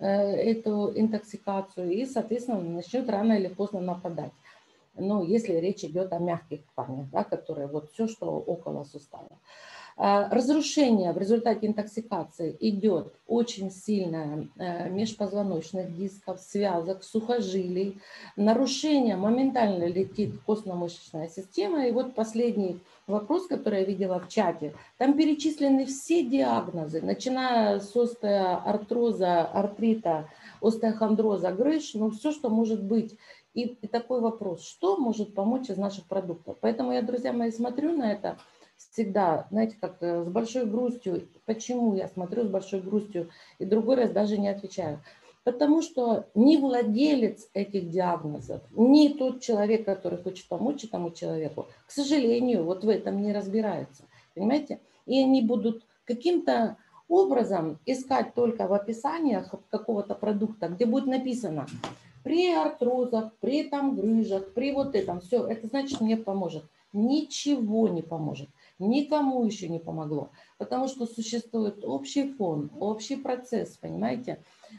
эту интоксикацию, и, соответственно, начнет рано или поздно нападать. Ну, если речь идет о мягких тканях, да, которые вот все, что около сустава. Разрушение в результате интоксикации идет очень сильное межпозвоночных дисков, связок, сухожилий. Нарушение моментально летит костно-мышечная система. И вот последний вопрос, который я видела в чате. Там перечислены все диагнозы, начиная с остеоартроза, артрита, остеохондроза, грыж, ну все, что может быть. И, и такой вопрос, что может помочь из наших продуктов? Поэтому я, друзья мои, смотрю на это всегда, знаете, как с большой грустью. Почему я смотрю с большой грустью и другой раз даже не отвечаю? Потому что ни владелец этих диагнозов, ни тот человек, который хочет помочь этому человеку, к сожалению, вот в этом не разбираются. Понимаете? И они будут каким-то образом искать только в описаниях какого-то продукта, где будет написано при артрозах, при там грыжах, при вот этом, все, это значит мне поможет. Ничего не поможет. Никому еще не помогло, потому что существует общий фон, общий процесс, понимаете?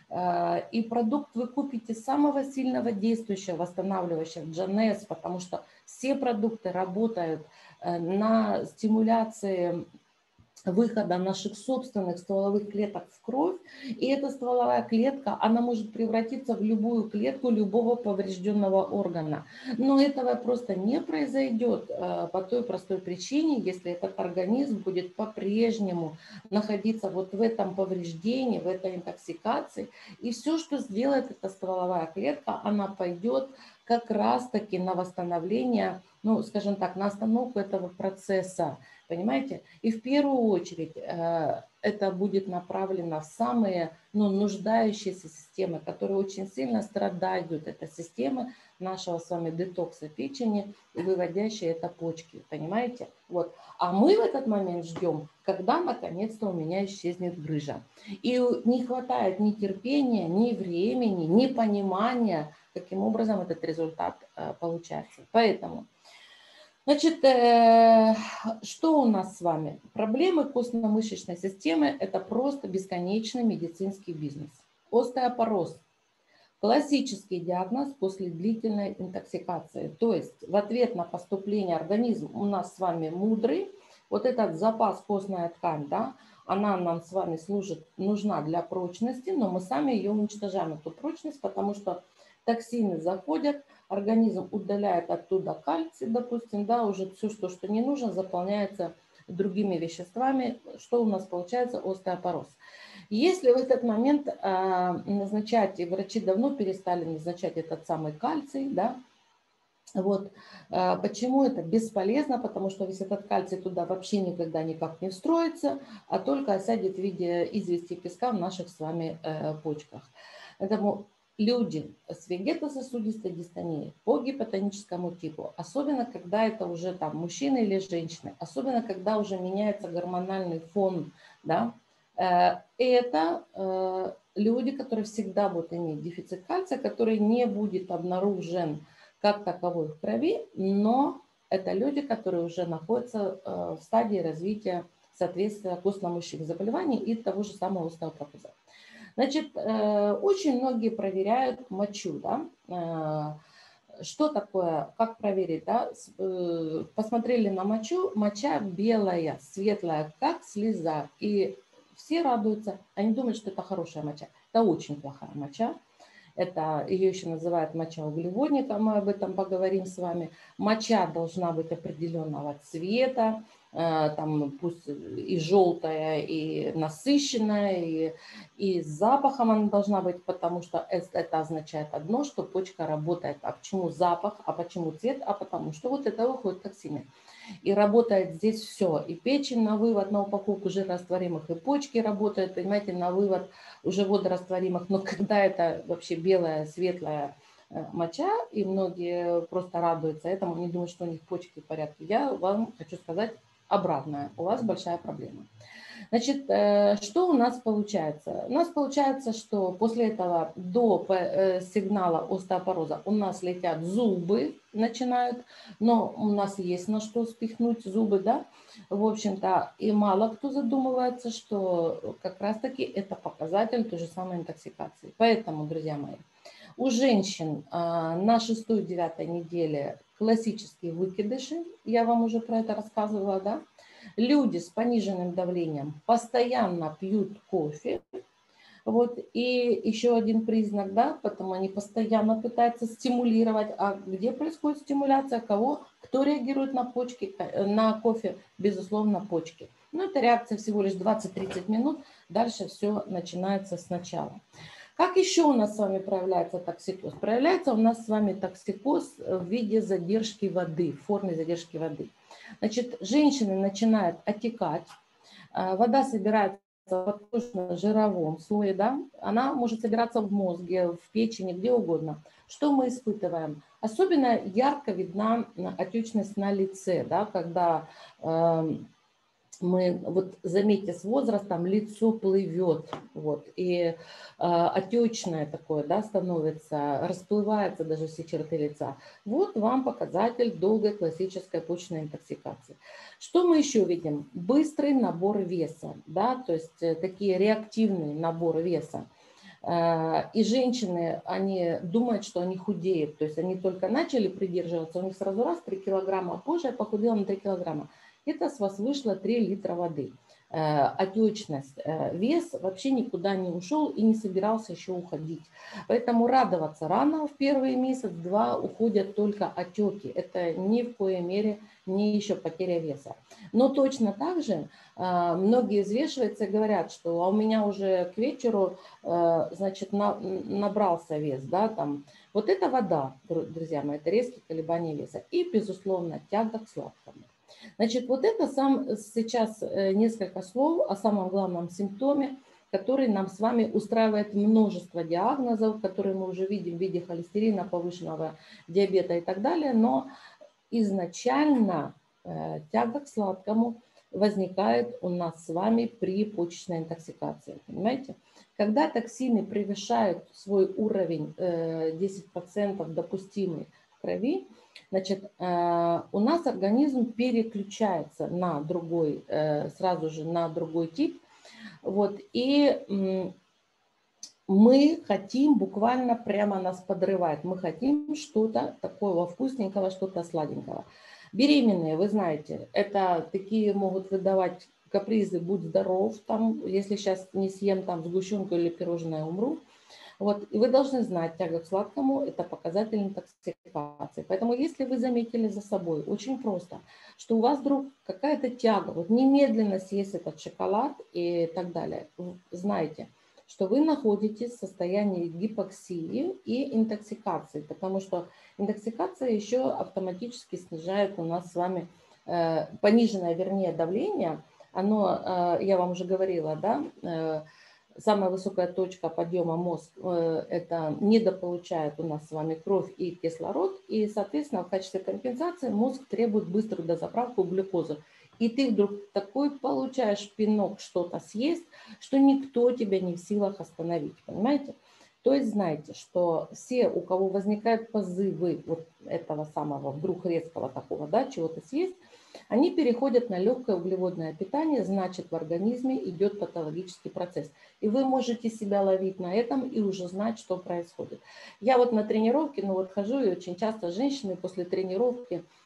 И продукт вы купите самого сильного действующего, восстанавливающего, Джанес, потому что все продукты работают на стимуляции выхода наших собственных стволовых клеток в кровь, и эта стволовая клетка, она может превратиться в любую клетку любого поврежденного органа. Но этого просто не произойдет по той простой причине, если этот организм будет по-прежнему находиться вот в этом повреждении, в этой интоксикации, и все, что сделает эта стволовая клетка, она пойдет как раз-таки на восстановление, ну, скажем так, на остановку этого процесса. Понимаете? И в первую очередь э, это будет направлено в самые ну, нуждающиеся системы, которые очень сильно страдают. Это системы нашего с вами детокса печени и выводящие это почки. Понимаете? Вот. А мы в этот момент ждем, когда наконец-то у меня исчезнет грыжа. И не хватает ни терпения, ни времени, ни понимания, каким образом этот результат э, получается. Поэтому... Значит, что у нас с вами? Проблемы костно-мышечной системы – это просто бесконечный медицинский бизнес. Остеопороз – классический диагноз после длительной интоксикации. То есть в ответ на поступление организм у нас с вами мудрый. Вот этот запас костная ткань, да, она нам с вами служит, нужна для прочности, но мы сами ее уничтожаем, эту прочность, потому что токсины заходят, организм удаляет оттуда кальций, допустим, да, уже все, что, что не нужно, заполняется другими веществами, что у нас получается остеопороз. Если в этот момент э, назначать, и врачи давно перестали назначать этот самый кальций, да, вот, э, почему это бесполезно, потому что весь этот кальций туда вообще никогда никак не встроится, а только осядет в виде извести песка в наших с вами э, почках. Поэтому люди с вегетососудистой дистонией по гипотоническому типу, особенно когда это уже там мужчины или женщины, особенно когда уже меняется гормональный фон, да, это люди, которые всегда будут иметь дефицит кальция, который не будет обнаружен как таковой в крови, но это люди, которые уже находятся в стадии развития соответствия костно-мышечных заболеваний и того же самого остеопороза. Значит, очень многие проверяют мочу, да. Что такое, как проверить, да? Посмотрели на мочу, моча белая, светлая, как слеза, и все радуются, они думают, что это хорошая моча. Это очень плохая моча. Это ее еще называют моча-углеводником, мы об этом поговорим с вами. Моча должна быть определенного цвета, там пусть и желтая, и насыщенная, и, и с запахом она должна быть, потому что это означает одно, что почка работает. А почему запах, а почему цвет, а потому что вот это выходит токсины. И работает здесь все, и печень на вывод, на упаковку жирорастворимых, и почки работают, понимаете, на вывод уже водорастворимых. Но когда это вообще белая, светлая моча, и многие просто радуются этому, не думают, что у них почки в порядке, я вам хочу сказать обратное, у вас большая проблема. Значит, что у нас получается? У нас получается, что после этого до сигнала остеопороза у нас летят зубы, начинают, но у нас есть на что спихнуть зубы, да, в общем-то, и мало кто задумывается, что как раз-таки это показатель той же самой интоксикации. Поэтому, друзья мои, у женщин на шестой-девятой неделе классические выкидыши, я вам уже про это рассказывала, да. Люди с пониженным давлением постоянно пьют кофе. Вот. И еще один признак, да, потому они постоянно пытаются стимулировать. А где происходит стимуляция? Кого? Кто реагирует на почки, на кофе? Безусловно, почки. Но это реакция всего лишь двадцать-тридцать минут. Дальше все начинается сначала. Как еще у нас с вами проявляется токсикоз? Проявляется у нас с вами токсикоз в виде задержки воды, в форме задержки воды. Значит, женщины начинают отекать, вода собирается в жировом слое, да? Она может собираться в мозге, в печени, где угодно. Что мы испытываем? Особенно ярко видна отечность на лице, да? Когда э, мы, вот заметьте, с возрастом лицо плывет, вот, и э, отечное такое, да, становится, расплывается даже все черты лица. Вот вам показатель долгой классической почечной интоксикации. Что мы еще видим? Быстрый набор веса, да, то есть такие реактивные наборы веса. И женщины, они думают, что они худеют, то есть они только начали придерживаться, у них сразу раз три килограмма, а позже я похудела на три килограмма. Это с вас вышло три литра воды. Отечность, вес вообще никуда не ушел и не собирался еще уходить. Поэтому радоваться рано, в первый месяц-два уходят только отеки. Это ни в коей мере не еще потеря веса. Но точно так же многие взвешиваются и говорят, что а у меня уже к вечеру, значит, на, набрался вес, да, там. Вот это вода, друзья мои, это резкие колебания веса. И, безусловно, тяга к сладкому. Значит, вот это сам, сейчас несколько слов о самом главном симптоме, который нам с вами устраивает множество диагнозов, которые мы уже видим в виде холестерина, повышенного диабета и так далее, но изначально э, тяга к сладкому возникает у нас с вами при почечной интоксикации, понимаете? Когда токсины превышают свой уровень э, десять процентов допустимый в крови, значит, э, у нас организм переключается на другой, э, сразу же на другой тип, вот, и э, мы хотим, буквально прямо нас подрывает, мы хотим что-то такого вкусненького, что-то сладенького. Беременные, вы знаете, это такие могут выдавать капризы, будь здоров, там, если сейчас не съем там сгущенку или пирожное, умру. Вот, и вы должны знать, тяга к сладкому – это показатель интоксикации. Поэтому если вы заметили за собой, очень просто, что у вас вдруг какая-то тяга, вот немедленно съесть этот шоколад и так далее, знайте, что вы находитесь в состоянии гипоксии и интоксикации, потому что интоксикация еще автоматически снижает у нас с вами э, пониженное, вернее, давление. Оно, э, я вам уже говорила, да, э, самая высокая точка подъема мозг э, это недополучает у нас с вами кровь и кислород, и, соответственно, в качестве компенсации мозг требует быструю дозаправку глюкозы. И ты вдруг такой получаешь пинок что-то съесть, что никто тебя не в силах остановить, понимаете? То есть знаете, что все, у кого возникают позывы вот этого самого вдруг резкого такого, да, чего-то съесть, они переходят на легкое углеводное питание, значит, в организме идет патологический процесс. И вы можете себя ловить на этом и уже знать, что происходит. Я вот на тренировке, ну вот хожу, и очень часто женщины после тренировки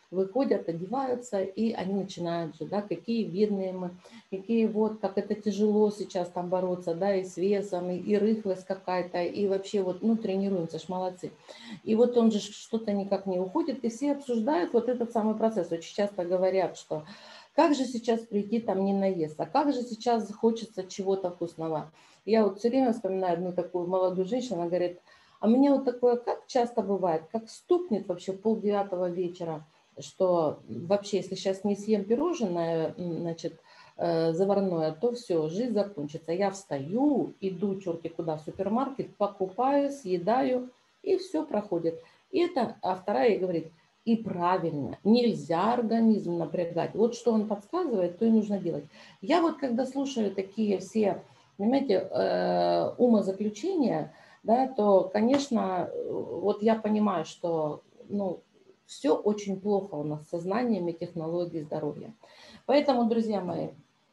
выходят, одеваются, и они начинают же, да, какие бедные мы, какие вот, как это тяжело сейчас там бороться, да, и с весом, и, и рыхлость какая-то, и вообще вот, ну, тренируемся, ж молодцы. И вот он же что-то никак не уходит, и все обсуждают вот этот самый процесс. Очень часто говорят, что как же сейчас прийти там не наесться, как же сейчас хочется чего-то вкусного. Я вот все время вспоминаю одну такую молодую женщину, она говорит, а мне вот такое как часто бывает, как стукнет вообще полдевятого вечера, что вообще, если сейчас не съем пирожное, значит, заварное, то все, жизнь закончится. Я встаю, иду черти куда в супермаркет, покупаю, съедаю, и все проходит. И это, а вторая ей говорит, и правильно, нельзя организм напрягать. Вот что он подсказывает, то и нужно делать. Я вот когда слушаю такие все, понимаете, э, умозаключения, да, то, конечно, вот я понимаю, что, ну, все очень плохо у нас с сознанием и технологией здоровья. Поэтому, друзья мои,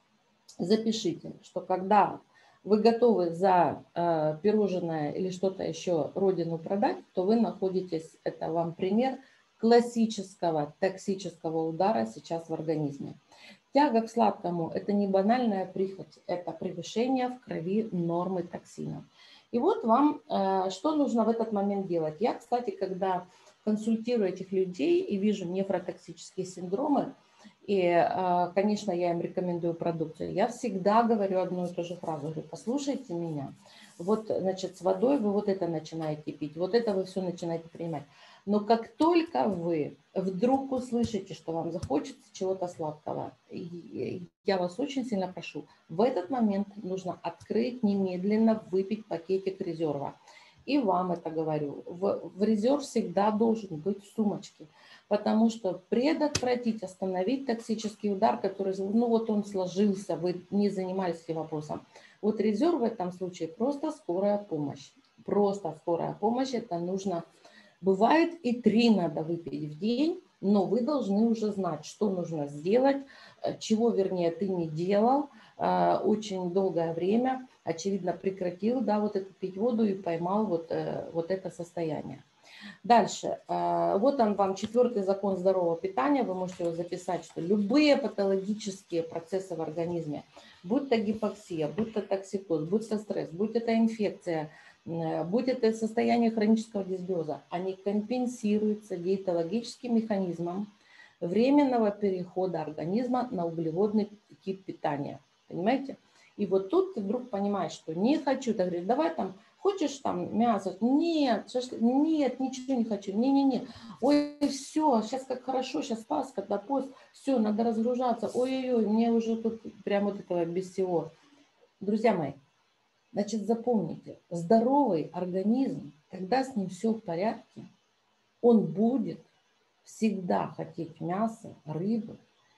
запишите, что когда вы готовы за э, пирожное или что-то еще родину продать, то вы находитесь, это вам пример классического токсического удара сейчас в организме. Тяга к сладкому – это не банальная прихоть, это превышение в крови нормы токсинов. И вот вам, э, что нужно в этот момент делать. Я, кстати, когда консультирую этих людей и вижу нефротоксические синдромы, и, конечно, я им рекомендую продукцию, я всегда говорю одну и ту же фразу, говорю, послушайте меня, вот, значит, с водой вы вот это начинаете пить, вот это вы все начинаете принимать. Но как только вы вдруг услышите, что вам захочется чего-то сладкого, я вас очень сильно прошу, в этот момент нужно открыть, немедленно выпить пакетик резерва. И вам это говорю, в, в резерв всегда должен быть в сумочке, потому что предотвратить, остановить токсический удар, который, ну вот он сложился, вы не занимались этим вопросом. Вот резерв в этом случае просто скорая помощь. Просто скорая помощь, это нужно, бывает и три надо выпить в день, но вы должны уже знать, что нужно сделать, чего, вернее, ты не делал очень долгое время, очевидно, прекратил, да, вот это пить воду и поймал вот, вот это состояние. Дальше. Вот он вам четвертый закон здорового питания. Вы можете его записать, что любые патологические процессы в организме, будь то гипоксия, будь то токсикоз, будь то стресс, будь это инфекция, будь это состояние хронического дисбиоза, они компенсируются диетологическим механизмом временного перехода организма на углеводный тип питания. Понимаете? И вот тут ты вдруг понимаешь, что не хочу, ты говоришь, давай там, хочешь там мясо? Нет, шашлык, нет, ничего не хочу, не-не-не. Ой, все, сейчас как хорошо, сейчас Пасха, да пост, все, надо разгружаться. Ой-ой-ой, мне уже тут прям вот этого без всего. Друзья мои, значит, запомните, здоровый организм, когда с ним все в порядке, он будет всегда хотеть мяса, рыбы,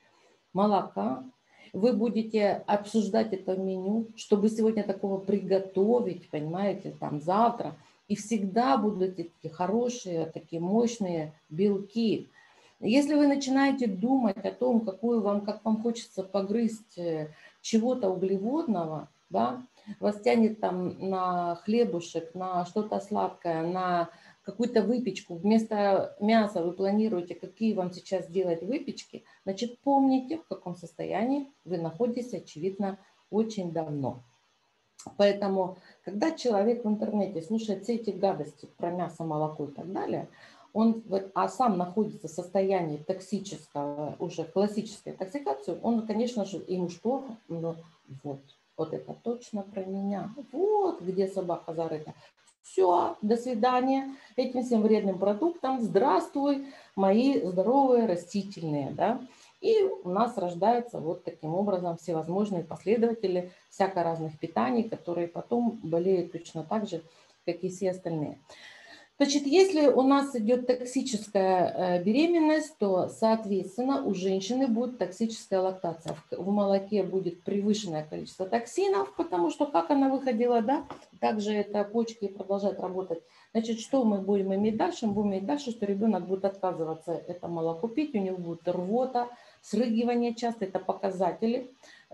молока. Вы будете обсуждать это меню, чтобы сегодня такого приготовить, понимаете, там завтра. И всегда будут такие хорошие, такие мощные белки. Если вы начинаете думать о том, какую вам, как вам хочется погрызть чего-то углеводного, да, вас тянет там на хлебушек, на что-то сладкое, на какую-то выпечку, вместо мяса вы планируете, какие вам сейчас делать выпечки, значит, помните, в каком состоянии вы находитесь, очевидно, очень давно. Поэтому, когда человек в интернете слушает все эти гадости про мясо, молоко и так далее, он, а сам находится в состоянии токсического, уже классической токсикации, он, конечно же, ему что? Ну, вот, вот это точно про меня. Вот где собака зарыта. Все, до свидания этим всем вредным продуктам. Здравствуй, мои здоровые растительные, да. И у нас рождаются вот таким образом всевозможные последователи всяко разных питаний, которые потом болеют точно так же, как и все остальные. Значит, если у нас идет токсическая беременность, то, соответственно, у женщины будет токсическая лактация. В молоке будет превышенное количество токсинов, потому что как она выходила, да, также это почки продолжают работать. Значит, что мы будем иметь дальше? Мы будем иметь дальше, что ребенок будет отказываться это молоко пить, у него будет рвота, срыгивание часто, это показатели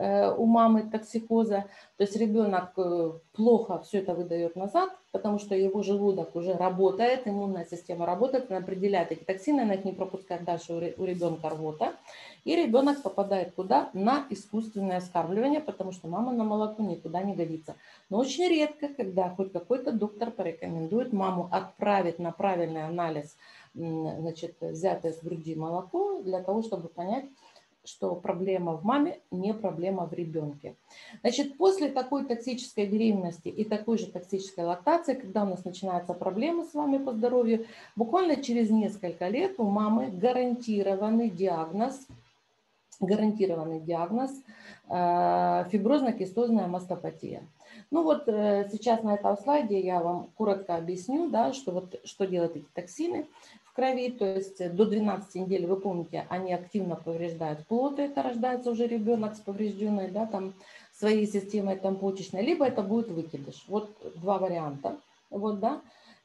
у мамы токсикоза, то есть ребенок плохо все это выдает назад, потому что его желудок уже работает, иммунная система работает, она определяет эти токсины, она их не пропускает дальше, у ребенка рвота, и ребенок попадает куда? На искусственное вскармливание, потому что мама на молоко никуда не годится. Но очень редко, когда хоть какой-то доктор порекомендует маму отправить на правильный анализ, значит, взятое с груди молоко, для того, чтобы понять, что проблема в маме, не проблема в ребенке. Значит, после такой токсической беременности и такой же токсической лактации, когда у нас начинаются проблемы с вами по здоровью, буквально через несколько лет у мамы гарантированный диагноз, гарантированный диагноз э, фиброзно-кистозная мастопатия. Ну вот э, сейчас на этом слайде я вам коротко объясню, да, что, вот, что делают эти токсины в крови, то есть до двенадцати недель, вы помните, они активно повреждают плод, это рождается уже ребенок с поврежденной, да, там, своей системой там, почечной, либо это будет выкидыш. Вот два варианта. Вот, да.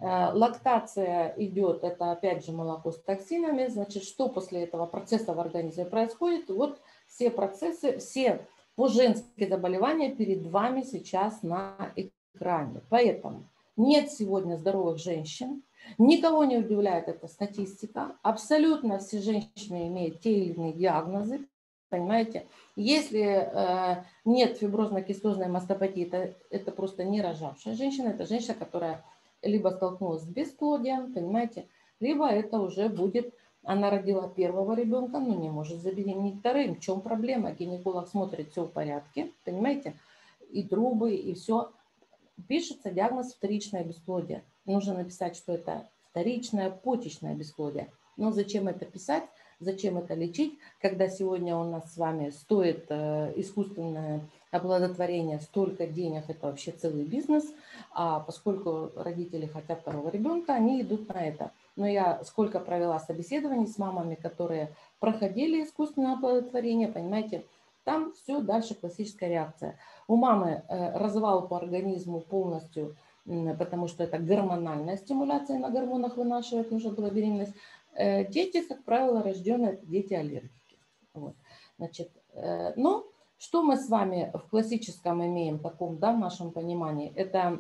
Лактация идет, это опять же молоко с токсинами, значит, что после этого процесса в организме происходит? Вот все процессы, все по женские заболевания перед вами сейчас на экране. Поэтому нет сегодня здоровых женщин, никого не удивляет эта статистика, абсолютно все женщины имеют те или иные диагнозы, понимаете? Если э, нет фиброзно-кистозной мастопатии, это, это просто не рожавшая женщина, это женщина, которая либо столкнулась с бесплодием, понимаете, либо это уже будет, она родила первого ребенка, но не может забеременеть вторым. В чем проблема? Гинеколог смотрит, все в порядке, понимаете, и трубы, и все. Пишется диагноз вторичное бесплодие. Нужно написать, что это вторичное почечное бесплодие. Но зачем это писать? Зачем это лечить, когда сегодня у нас с вами стоит э, искусственное оплодотворение столько денег, это вообще целый бизнес, а поскольку родители хотят второго ребенка, они идут на это. Но я сколько провела собеседований с мамами, которые проходили искусственное оплодотворение, понимаете, там все дальше классическая реакция. У мамы э, развал по организму полностью, э, потому что это гормональная стимуляция, на гормонах вынашивать нужно была беременность. Дети, как правило, рожденные дети аллергики. Вот. Значит, э, но что мы с вами в классическом имеем, таком, да, в нашем понимании, это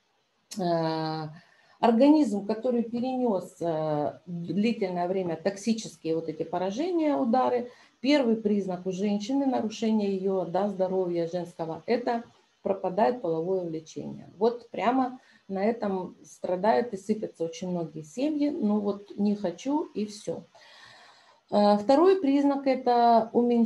э, организм, который перенес э, длительное время токсические вот эти поражения, удары. Первый признак у женщины, нарушение ее, да, здоровья женского, это пропадает половое влечение. Вот прямо на этом страдают и сыпятся очень многие семьи. Ну вот не хочу и все. Второй признак – это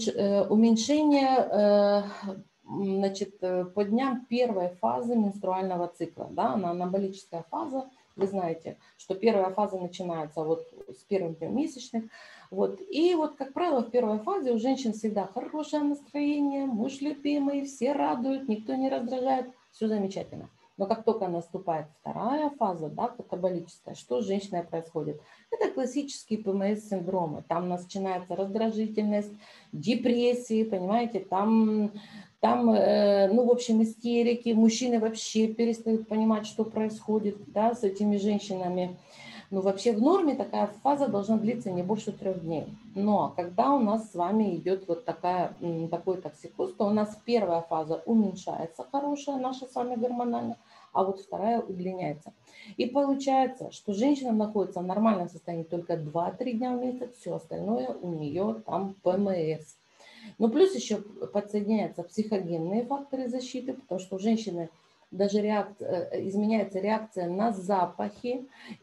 уменьшение, значит, по дням первой фазы менструального цикла. Да, она анаболическая фаза. Вы знаете, что первая фаза начинается вот с первым днем месячных. Вот. И вот, как правило, в первой фазе у женщин всегда хорошее настроение, муж любимый, все радуют, никто не раздражает, все замечательно. Но как только наступает вторая фаза, да, катаболическая, что с женщиной происходит? Это классические ПМС-синдромы. Там начинается раздражительность, депрессии, понимаете, там, там э, ну, в общем, истерики. Мужчины вообще перестают понимать, что происходит, да, с этими женщинами. Ну, вообще в норме такая фаза должна длиться не больше трех дней. Но когда у нас с вами идет вот такая, такой токсикоз, то у нас первая фаза уменьшается, хорошая наша с вами гормональная, а вот вторая удлиняется. И получается, что женщина находится в нормальном состоянии только два-три дня в месяц, все остальное у нее там ПМС. Но плюс еще подсоединяются психогенные факторы защиты, потому что у женщины даже реакция, изменяется реакция на запахи.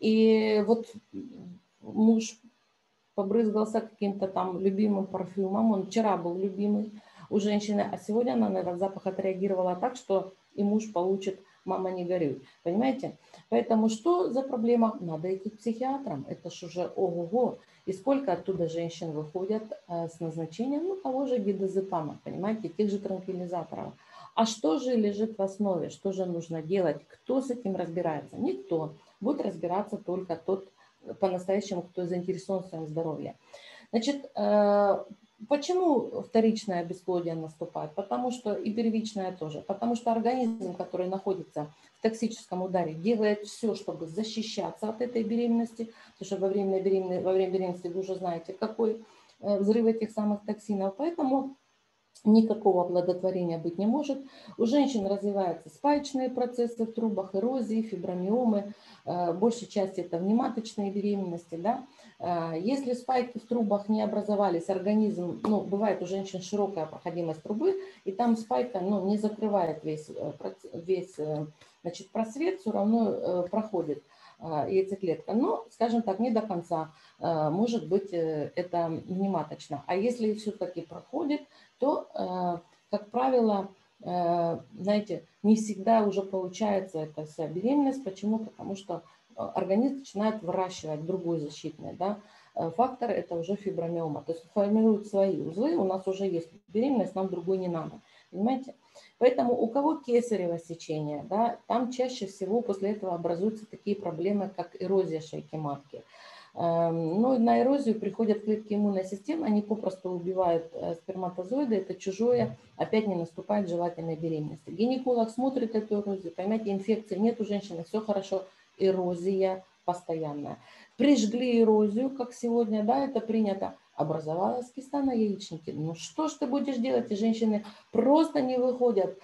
И вот муж побрызгался каким-то там любимым парфюмом, он вчера был любимый у женщины, а сегодня она на этот запах отреагировала так, что и муж получит «мама, не горюй». Понимаете? Поэтому что за проблема? Надо идти к психиатрам. Это ж уже ого-го. И сколько оттуда женщин выходят э, с назначением ну, того же гидозепама, понимаете, тех же транквилизаторов. А что же лежит в основе? Что же нужно делать? Кто с этим разбирается? Никто. Будет разбираться только тот, по-настоящему, кто заинтересован в своем здоровье. Значит, э, почему вторичное бесплодие наступает? Потому что и первичное тоже. Потому что организм, который находится в токсическом ударе, делает все, чтобы защищаться от этой беременности. Потому что во время беременности, во время беременности вы уже знаете, какой взрыв этих самых токсинов. Поэтому никакого оплодотворения быть не может. У женщин развиваются спаечные процессы в трубах, эрозии, фибромиомы. Большей части это внематочные беременности. Да? Если спайки в трубах не образовались, организм, ну, бывает у женщин широкая проходимость трубы, и там спайка, ну, не закрывает весь, весь, значит, просвет, все равно проходит яйцеклетка. Но, скажем так, не до конца. Может быть, это внематочно. А если все-таки проходит, то, как правило, знаете, не всегда уже получается эта вся беременность. Почему? Потому что организм начинает выращивать другой защитный, да, фактор, это уже фибромиома. То есть формируют свои узлы, у нас уже есть беременность, нам другой не надо. Понимаете? Поэтому у кого кесарево сечение, да, там чаще всего после этого образуются такие проблемы, как эрозия шейки матки. Ну, на эрозию приходят клетки иммунной системы, они попросту убивают сперматозоиды, это чужое, опять не наступает желательной беременности. Гинеколог смотрит эту эрозию, понимаете, инфекции нет у женщины, все хорошо, эрозия постоянная. Прижгли эрозию, как сегодня, да, это принято, образовалась киста на яичнике. Ну что ж ты будешь делать? И женщины просто не выходят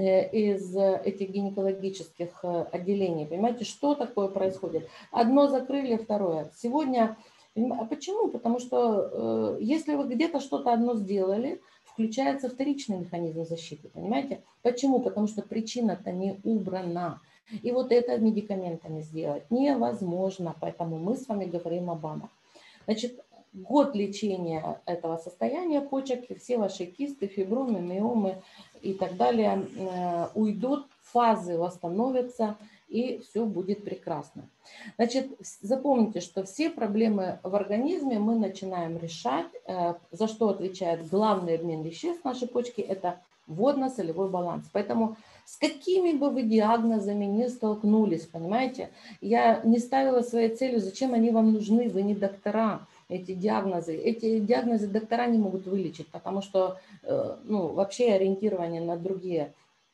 из этих гинекологических отделений. Понимаете, что такое происходит? Одно закрыли, второе. Сегодня, а почему? Потому что если вы где-то что-то одно сделали, включается вторичный механизм защиты. Понимаете? Почему? Потому что причина-то не убрана. И вот это медикаментами сделать невозможно. Поэтому мы с вами говорим об АМА. Значит, год лечения этого состояния почек, и все ваши кисты, фибромы, миомы и так далее э, уйдут, фазы восстановятся, и все будет прекрасно. Значит, запомните, что все проблемы в организме мы начинаем решать, э, за что отвечает главный обмен веществ в нашей почке, это водно-солевой баланс. Поэтому с какими бы вы диагнозами не столкнулись, понимаете, я не ставила своей целью, зачем они вам нужны, вы не доктора. Эти диагнозы, эти диагнозы доктора не могут вылечить, потому что ну, вообще ориентирование на другие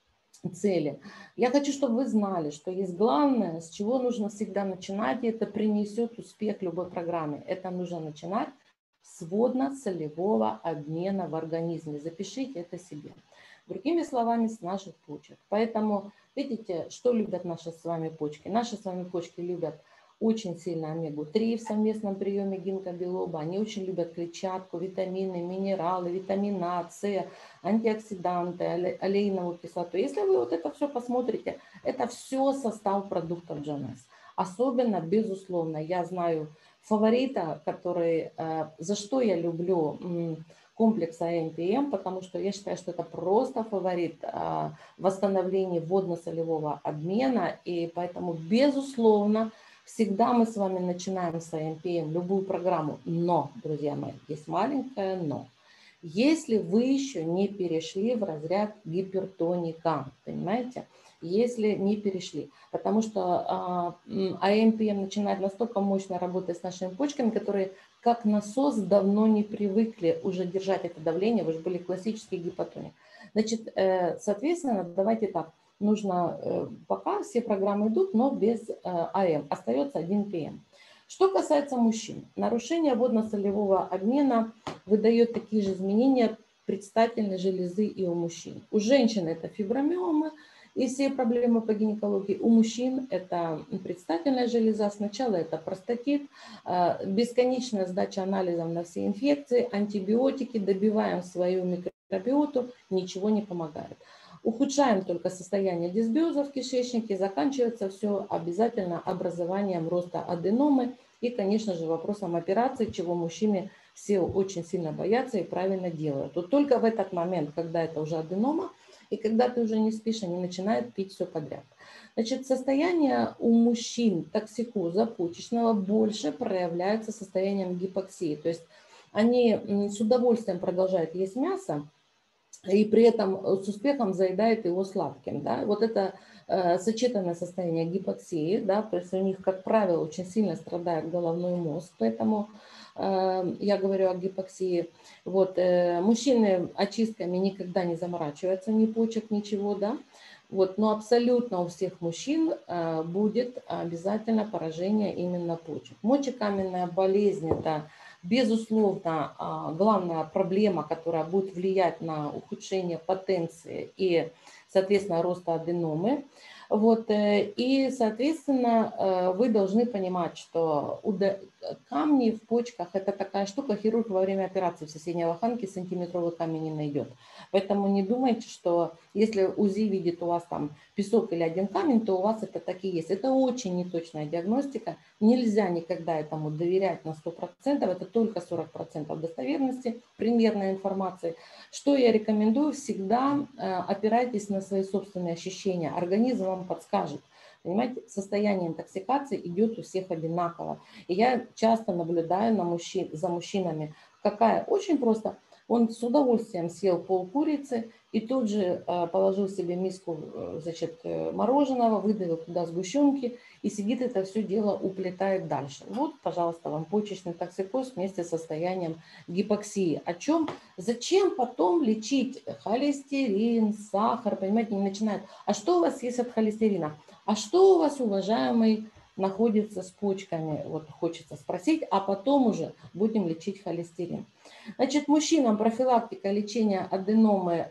цели. Я хочу, чтобы вы знали, что есть главное, с чего нужно всегда начинать, и это принесет успех любой программе. Это нужно начинать с водно-солевого обмена в организме. Запишите это себе. Другими словами, с наших почек. Поэтому, видите, что любят наши с вами почки? Наши с вами почки любят очень сильно омегу три в совместном приеме гинкобилоба. Они очень любят клетчатку, витамины, минералы, витамин А, С, антиоксиданты, олеиновую кислоту. Если вы вот это все посмотрите, это все состав продуктов джи эн эс. Особенно, безусловно, я знаю фаворита, который, за что я люблю комплекс эй эм пи эм, потому что я считаю, что это просто фаворит восстановления водно-солевого обмена, и поэтому, безусловно, всегда мы с вами начинаем с эй эм пи эм любую программу, но, друзья мои, есть маленькое но. Если вы еще не перешли в разряд гипертоника, понимаете, если не перешли, потому что эй эм пи эм начинает настолько мощно работать с нашими почками, которые как насос давно не привыкли уже держать это давление, вы же были классический гипотоник. Значит, соответственно, давайте так. Нужно, пока все программы идут, но без АМ, остается один пи эм. Что касается мужчин, нарушение водно-солевого обмена выдает такие же изменения предстательной железы и у мужчин. У женщин это фибромиомы и все проблемы по гинекологии. У мужчин это предстательная железа, сначала это простатит, бесконечная сдача анализов на все инфекции, антибиотики, добиваем свою микробиоту, ничего не помогает. Ухудшаем только состояние дисбиоза в кишечнике, заканчивается все обязательно образованием роста аденомы и, конечно же, вопросом операции, чего мужчины все очень сильно боятся и правильно делают. Вот только в этот момент, когда это уже аденома, и когда ты уже не спишь, они начинают пить все подряд. Значит, состояние у мужчин токсикоза почечного больше проявляется состоянием гипоксии. То есть они с удовольствием продолжают есть мясо, и при этом с успехом заедает его сладким. Да? Вот это э, сочетанное состояние гипоксии, да, то есть у них, как правило, очень сильно страдает головной мозг, поэтому э, я говорю о гипоксии. Вот, э, мужчины очистками никогда не заморачиваются, ни почек, ничего, да. Вот, но абсолютно у всех мужчин э, будет обязательно поражение именно почек. Мочекаменная болезнь – это Безусловно, главная проблема, которая будет влиять на ухудшение потенции и, соответственно, роста аденомы. Вот, и, соответственно, вы должны понимать, что камни в почках – это такая штука, хирург во время операции в соседней лоханке сантиметровый камень не найдет. Поэтому не думайте, что если УЗИ видит у вас там песок или один камень, то у вас это так и есть. Это очень неточная диагностика. Нельзя никогда этому доверять на сто процентов. Это только сорок процентов достоверности, примерной информации. Что я рекомендую? Всегда опирайтесь на свои собственные ощущения. Организм вам подскажет. Понимаете, состояние интоксикации идет у всех одинаково. И я часто наблюдаю на мужчин, за мужчинами, какая очень просто. Он с удовольствием съел полкурицы и тут же положил себе миску, значит, мороженого, выдавил туда сгущенки и сидит это все дело уплетает дальше. Вот, пожалуйста, вам почечный токсикоз вместе с состоянием гипоксии. О чем? Зачем потом лечить холестерин, сахар, понимаете, не начинают. А что у вас есть от холестерина? А что у вас, уважаемый, находится с почками? Вот хочется спросить, а потом уже будем лечить холестерин. Значит, мужчинам профилактика лечения аденомы,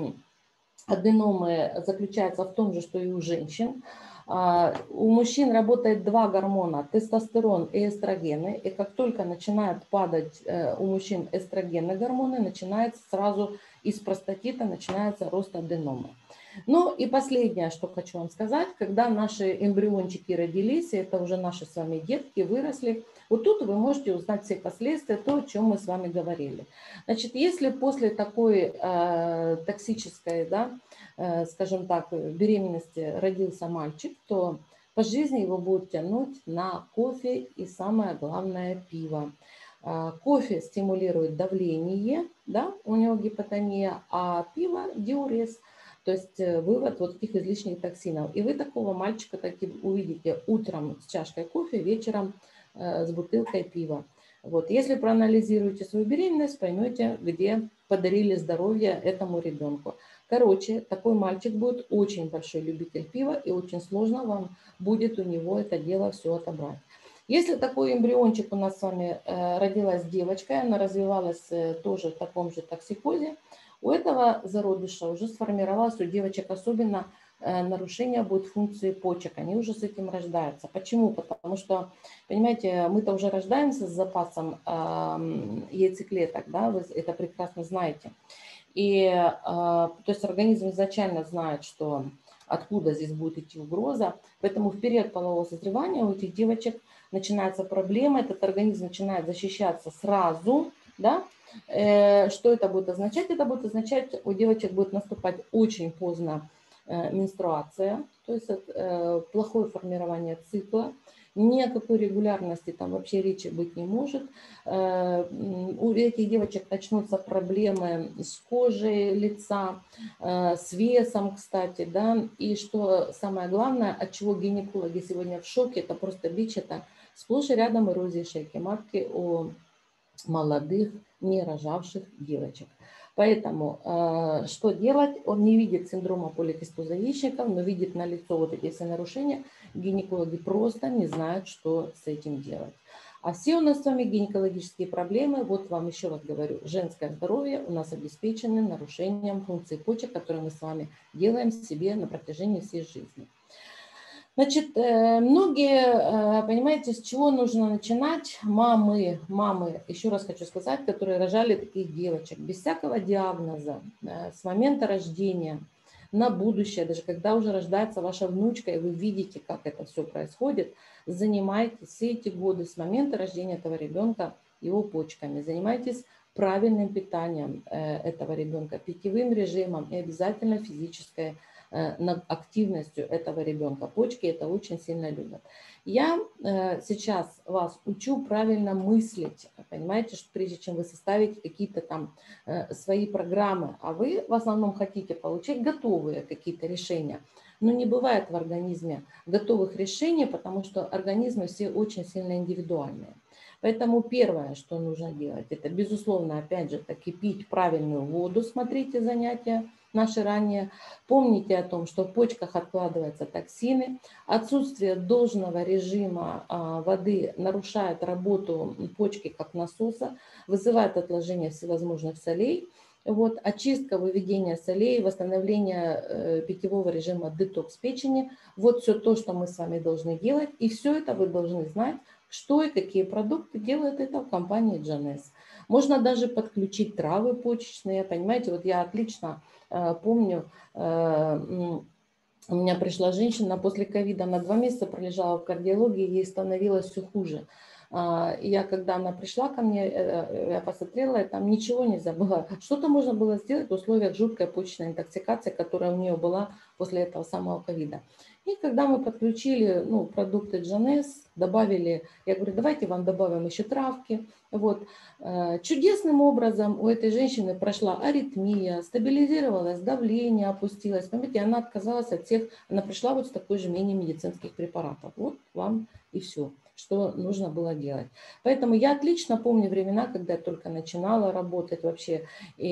аденомы заключается в том же, что и у женщин. У мужчин работает два гормона, тестостерон и эстрогены. И как только начинают падать у мужчин эстрогенные гормоны, начинается сразу из простатита начинается рост аденомы. Ну и последнее, что хочу вам сказать, когда наши эмбриончики родились, это уже наши с вами детки выросли, вот тут вы можете узнать все последствия, то, о чем мы с вами говорили. Значит, если после такой э, токсической, да, э, скажем так, беременности родился мальчик, то по жизни его будут тянуть на кофе и, самое главное, пиво. Э, кофе стимулирует давление, да, у него гипотония, а пиво – диурез. То есть вывод вот таких излишних токсинов. И вы такого мальчика таки увидите утром с чашкой кофе, вечером э, с бутылкой пива. Вот. Если проанализируете свою беременность, поймете, где подарили здоровье этому ребенку. Короче, такой мальчик будет очень большой любитель пива, и очень сложно вам будет у него это дело все отобрать. Если такой эмбриончик у нас с вами э, родилась девочка, она развивалась э, тоже в таком же токсикозе, у этого зародыша уже сформировалось, у девочек особенно, э, нарушение будет функции почек. Они уже с этим рождаются. Почему? Потому что, понимаете, мы-то уже рождаемся с запасом э, яйцеклеток, да, вы это прекрасно знаете. И, э, то есть организм изначально знает, что откуда здесь будет идти угроза. Поэтому в период полового созревания у этих девочек начинается проблема, этот организм начинает защищаться сразу, да. Что это будет означать? Это будет означать, у девочек будет наступать очень поздно менструация, то есть плохое формирование цикла, ни о какой регулярности там вообще речи быть не может. У этих девочек начнутся проблемы с кожей лица, с весом, кстати, да, и что самое главное, от чего гинекологи сегодня в шоке, это просто бич, это сплошь и рядом эрозия шейки матки у молодых, не рожавших девочек. Поэтому э, что делать? Он не видит синдрома поликистоза яичников, но видит налицо вот эти все нарушения. Гинекологи просто не знают, что с этим делать. А все у нас с вами гинекологические проблемы, вот вам еще раз говорю, женское здоровье у нас обеспечено нарушением функции почек, которые мы с вами делаем себе на протяжении всей жизни. Значит, многие, понимаете, с чего нужно начинать? Мамы, мамы, еще раз хочу сказать, которые рожали таких девочек, без всякого диагноза, с момента рождения, на будущее, даже когда уже рождается ваша внучка, и вы видите, как это все происходит, занимайтесь все эти годы с момента рождения этого ребенка его почками, занимайтесь правильным питанием этого ребенка, питьевым режимом и обязательно физической над активностью этого ребенка. Почки это очень сильно любят. Я э, сейчас вас учу правильно мыслить, понимаете, что прежде чем вы составите какие-то там э, свои программы, а вы в основном хотите получить готовые какие-то решения. Но не бывает в организме готовых решений, потому что организмы все очень сильно индивидуальные. Поэтому первое, что нужно делать, это, безусловно, опять же таки пить правильную воду, смотрите занятия, наши ранее. Помните о том, что в почках откладываются токсины. Отсутствие должного режима а, воды нарушает работу почки как насоса, вызывает отложение всевозможных солей. Вот, очистка, выведение солей, восстановление э, питьевого режима, детокс печени. Вот все то, что мы с вами должны делать. И все это вы должны знать, что и какие продукты делает это в компании Джанес. Можно даже подключить травы почечные. Понимаете, вот я отлично э, помню, э, у меня пришла женщина после ковида, она два месяца пролежала в кардиологии, ей становилось все хуже. Я, когда она пришла ко мне, я посмотрела, я там ничего не забыла. Что-то можно было сделать в условиях жуткой почечной интоксикации, которая у нее была после этого самого ковида. И когда мы подключили ну, продукты Джанес, добавили, я говорю, давайте вам добавим еще травки. Вот. Чудесным образом у этой женщины прошла аритмия, стабилизировалось давление, опустилось. Понимаете, она отказалась от всех, она пришла вот с такой же менее медицинских препаратов. Вот вам и все, что нужно было делать. Поэтому я отлично помню времена, когда я только начинала работать вообще. И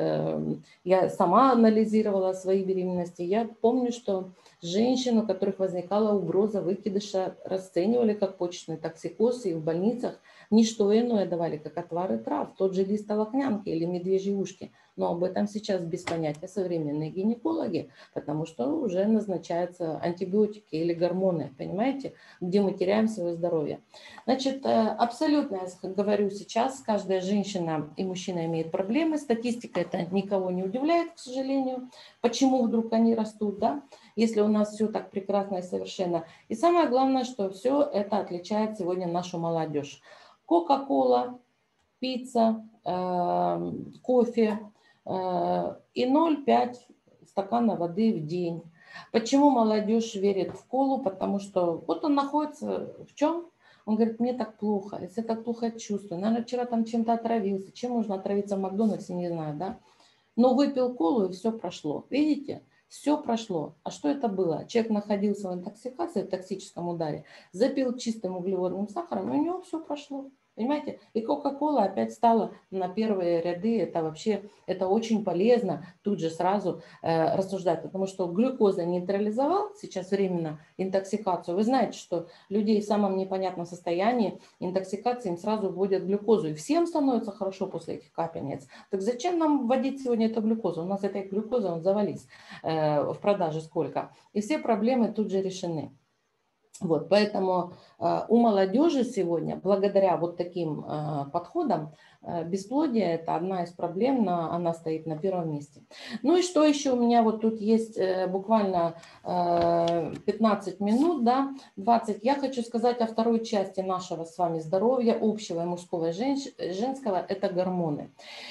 я сама анализировала свои беременности. Я помню, что женщин, у которых возникала угроза выкидыша, расценивали как почечный токсикоз, и в больницах не что иное давали, как отвары трав, тот же лист толокнянки или медвежьи ушки. Но об этом сейчас без понятия современные гинекологи, потому что уже назначаются антибиотики или гормоны, понимаете, где мы теряем свое здоровье. Значит, абсолютно, я говорю сейчас, каждая женщина и мужчина имеет проблемы, статистика это никого не удивляет, к сожалению, почему вдруг они растут, да, если у нас все так прекрасно и совершенно. И самое главное, что все это отличает сегодня нашу молодежь. Кока-кола, пицца, э, кофе э, и ноль целых пять десятых стакана воды в день. Почему молодежь верит в колу? Потому что вот он находится в чем? Он говорит, мне так плохо, если я так плохо чувствую, наверное, вчера там чем-то отравился. Чем можно отравиться в Макдональдсе, не знаю, да? Но выпил колу, и все прошло. Видите? Все прошло. А что это было? Человек находился в интоксикации, в токсическом ударе, запил чистым углеводным сахаром, и у него все прошло. Понимаете? И Кока-кола опять стала на первые ряды. Это вообще, это очень полезно тут же сразу э, рассуждать, потому что глюкоза нейтрализовал сейчас временно интоксикацию. Вы знаете, что людей в самом непонятном состоянии интоксикации им сразу вводят глюкозу. И всем становится хорошо после этих капельниц. Так зачем нам вводить сегодня эту глюкозу? У нас этой глюкозы, он завались э, в продаже сколько. И все проблемы тут же решены. Вот, поэтому э, у молодежи сегодня, благодаря вот таким э, подходам, э, бесплодие – это одна из проблем, на, она стоит на первом месте. Ну и что еще у меня вот тут есть э, буквально э, пятнадцать минут, да, двадцать. Я хочу сказать о второй части нашего с вами здоровья, общего и мужского, и женщ, женского – это гормоны.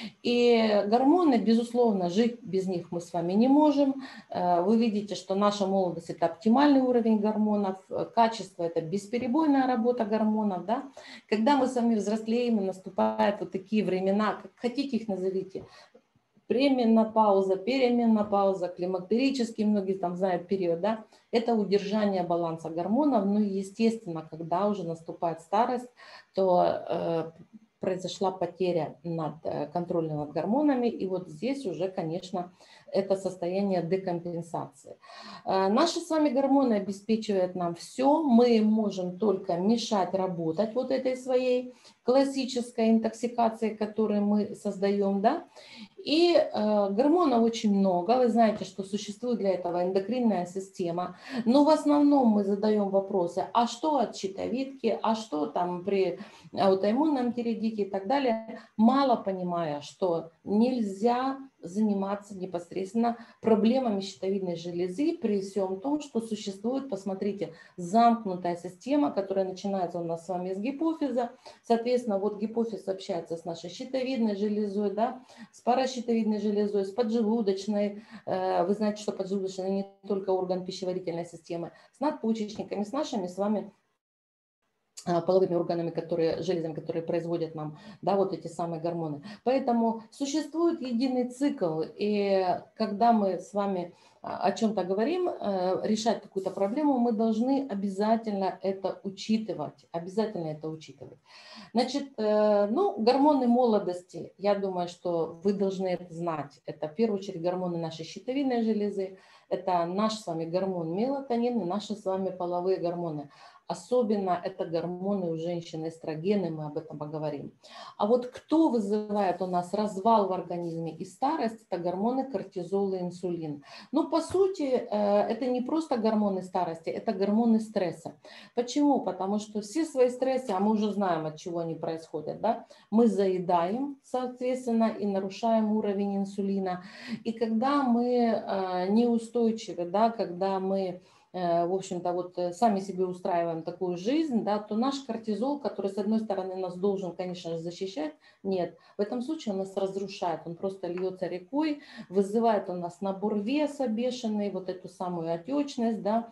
И гормоны, безусловно, жить без них мы с вами не можем. Вы видите, что наша молодость – это оптимальный уровень гормонов, качество – это бесперебойная работа гормонов. Да? Когда мы с вами взрослеем, и наступают вот такие времена, как хотите их назовите, пременопауза, переменопауза, климактерический, многие там знают период, да, это удержание баланса гормонов. Ну и естественно, когда уже наступает старость, то э, произошла потеря над контролем над гормонами, и вот здесь уже, конечно, это состояние декомпенсации. Наши с вами гормоны обеспечивают нам все, мы можем только мешать работать вот этой своей классической интоксикации, которую мы создаем, да, и э, гормонов очень много, вы знаете, что существует для этого эндокринная система, но в основном мы задаем вопросы, а что от щитовидки, а что там при аутоиммунном тиреидите и так далее, мало понимая, что нельзя заниматься непосредственно проблемами щитовидной железы при всем том, что существует, посмотрите, замкнутая система, которая начинается у нас с вами с гипофиза, соответственно, вот гипофиз общается с нашей щитовидной железой, да, с паращитовидной железой, с поджелудочной, вы знаете, что поджелудочная не только орган пищеварительной системы, с надпочечниками, с нашими с вами половыми органами, которые, железами, которые производят нам, да, вот эти самые гормоны. Поэтому существует единый цикл, и когда мы с вами о чем-то говорим, решать какую-то проблему, мы должны обязательно это учитывать, обязательно это учитывать. Значит, ну, гормоны молодости, я думаю, что вы должны это знать. Это в первую очередь гормоны нашей щитовидной железы, это наш с вами гормон мелатонин и наши с вами половые гормоны. Особенно это гормоны у женщин, эстрогены, мы об этом поговорим. А вот кто вызывает у нас развал в организме и старость, это гормоны кортизол и инсулин. Но по сути это не просто гормоны старости, это гормоны стресса. Почему? Потому что все свои стрессы, а мы уже знаем, от чего они происходят, да? Мы заедаем, соответственно, и нарушаем уровень инсулина. И когда мы неустойчивы, да, когда мы в общем-то, вот сами себе устраиваем такую жизнь, да, то наш кортизол, который, с одной стороны, нас должен, конечно же, защищать, нет, в этом случае он нас разрушает, он просто льется рекой, вызывает у нас набор веса бешеный, вот эту самую отечность, да,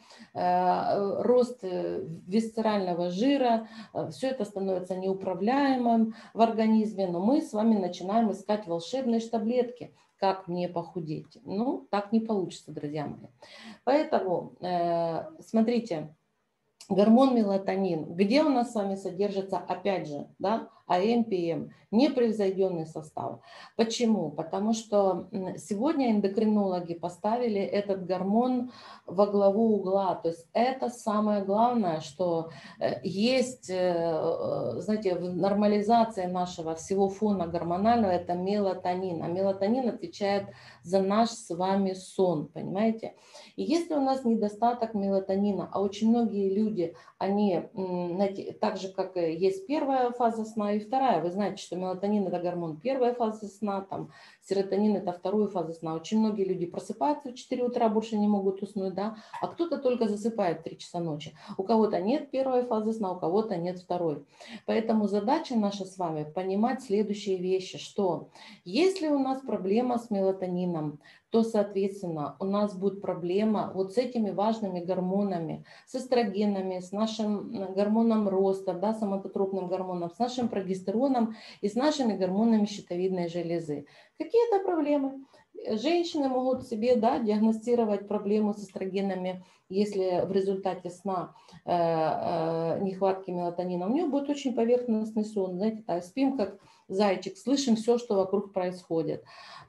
э, рост висцерального жира, все это становится неуправляемым в организме, но мы с вами начинаем искать волшебные таблетки. Как мне похудеть? Ну, так не получится, друзья мои. Поэтому, э, смотрите, гормон мелатонин, где у нас с вами содержится, опять же, да, АМ, ПМ, непревзойденный состав. Почему? Потому что сегодня эндокринологи поставили этот гормон во главу угла. То есть это самое главное, что есть, знаете, в нормализации нашего всего фона гормонального, это мелатонин. А мелатонин отвечает за наш с вами сон, понимаете? И если у нас недостаток мелатонина, а очень многие люди, они, знаете, так же, как и есть первая фаза сна и вторая, вы знаете, что мелатонин – это гормон первой фазы сна, там, серотонин – это второй фазы сна. Очень многие люди просыпаются в четыре утра, больше не могут уснуть, да, а кто-то только засыпает в три часа ночи. У кого-то нет первой фазы сна, у кого-то нет второй. Поэтому задача наша с вами понимать следующие вещи, что если у нас проблема с мелатонином, то, соответственно, у нас будет проблема вот с этими важными гормонами, с эстрогенами, с нашим гормоном роста, да, соматотропным гормоном, с нашим прогестероном и с нашими гормонами щитовидной железы. Какие это проблемы? Женщины могут себе, да, диагностировать проблему с эстрогенами, если в результате сна э, э, нехватки мелатонина. У нее будет очень поверхностный сон, знаете, так, спим как зайчик, слышим все, что вокруг происходит.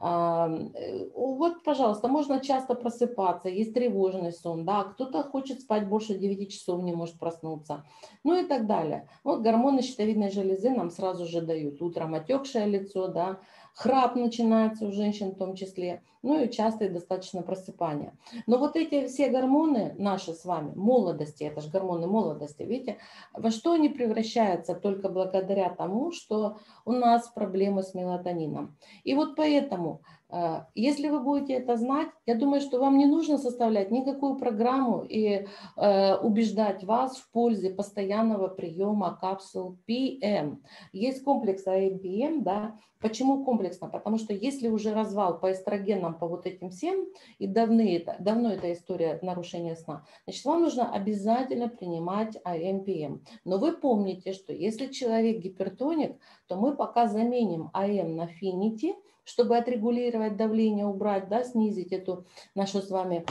Вот, пожалуйста, можно часто просыпаться, есть тревожный сон, да, кто-то хочет спать больше девяти часов, не может проснуться, ну и так далее. Вот гормоны щитовидной железы нам сразу же дают утром отекшее лицо, да, храп начинается у женщин в том числе, ну и частые достаточно просыпания. Но вот эти все гормоны наши с вами, молодости, это же гормоны молодости, видите, во что они превращаются только благодаря тому, что у нас проблемы с мелатонином. И вот поэтому, если вы будете это знать, я думаю, что вам не нужно составлять никакую программу и э, убеждать вас в пользе постоянного приема капсул пи эм. Есть комплекс эй эм пи эм, да. Почему комплексно? Потому что если уже развал по эстрогенам, по вот этим всем, и давно это, давно эта история нарушения сна, значит, вам нужно обязательно принимать эй эм пи эм. Но вы помните, что если человек гипертоник, то мы пока заменим эй эм на финити, чтобы отрегулировать давление, убрать, да, снизить эту нашу с вами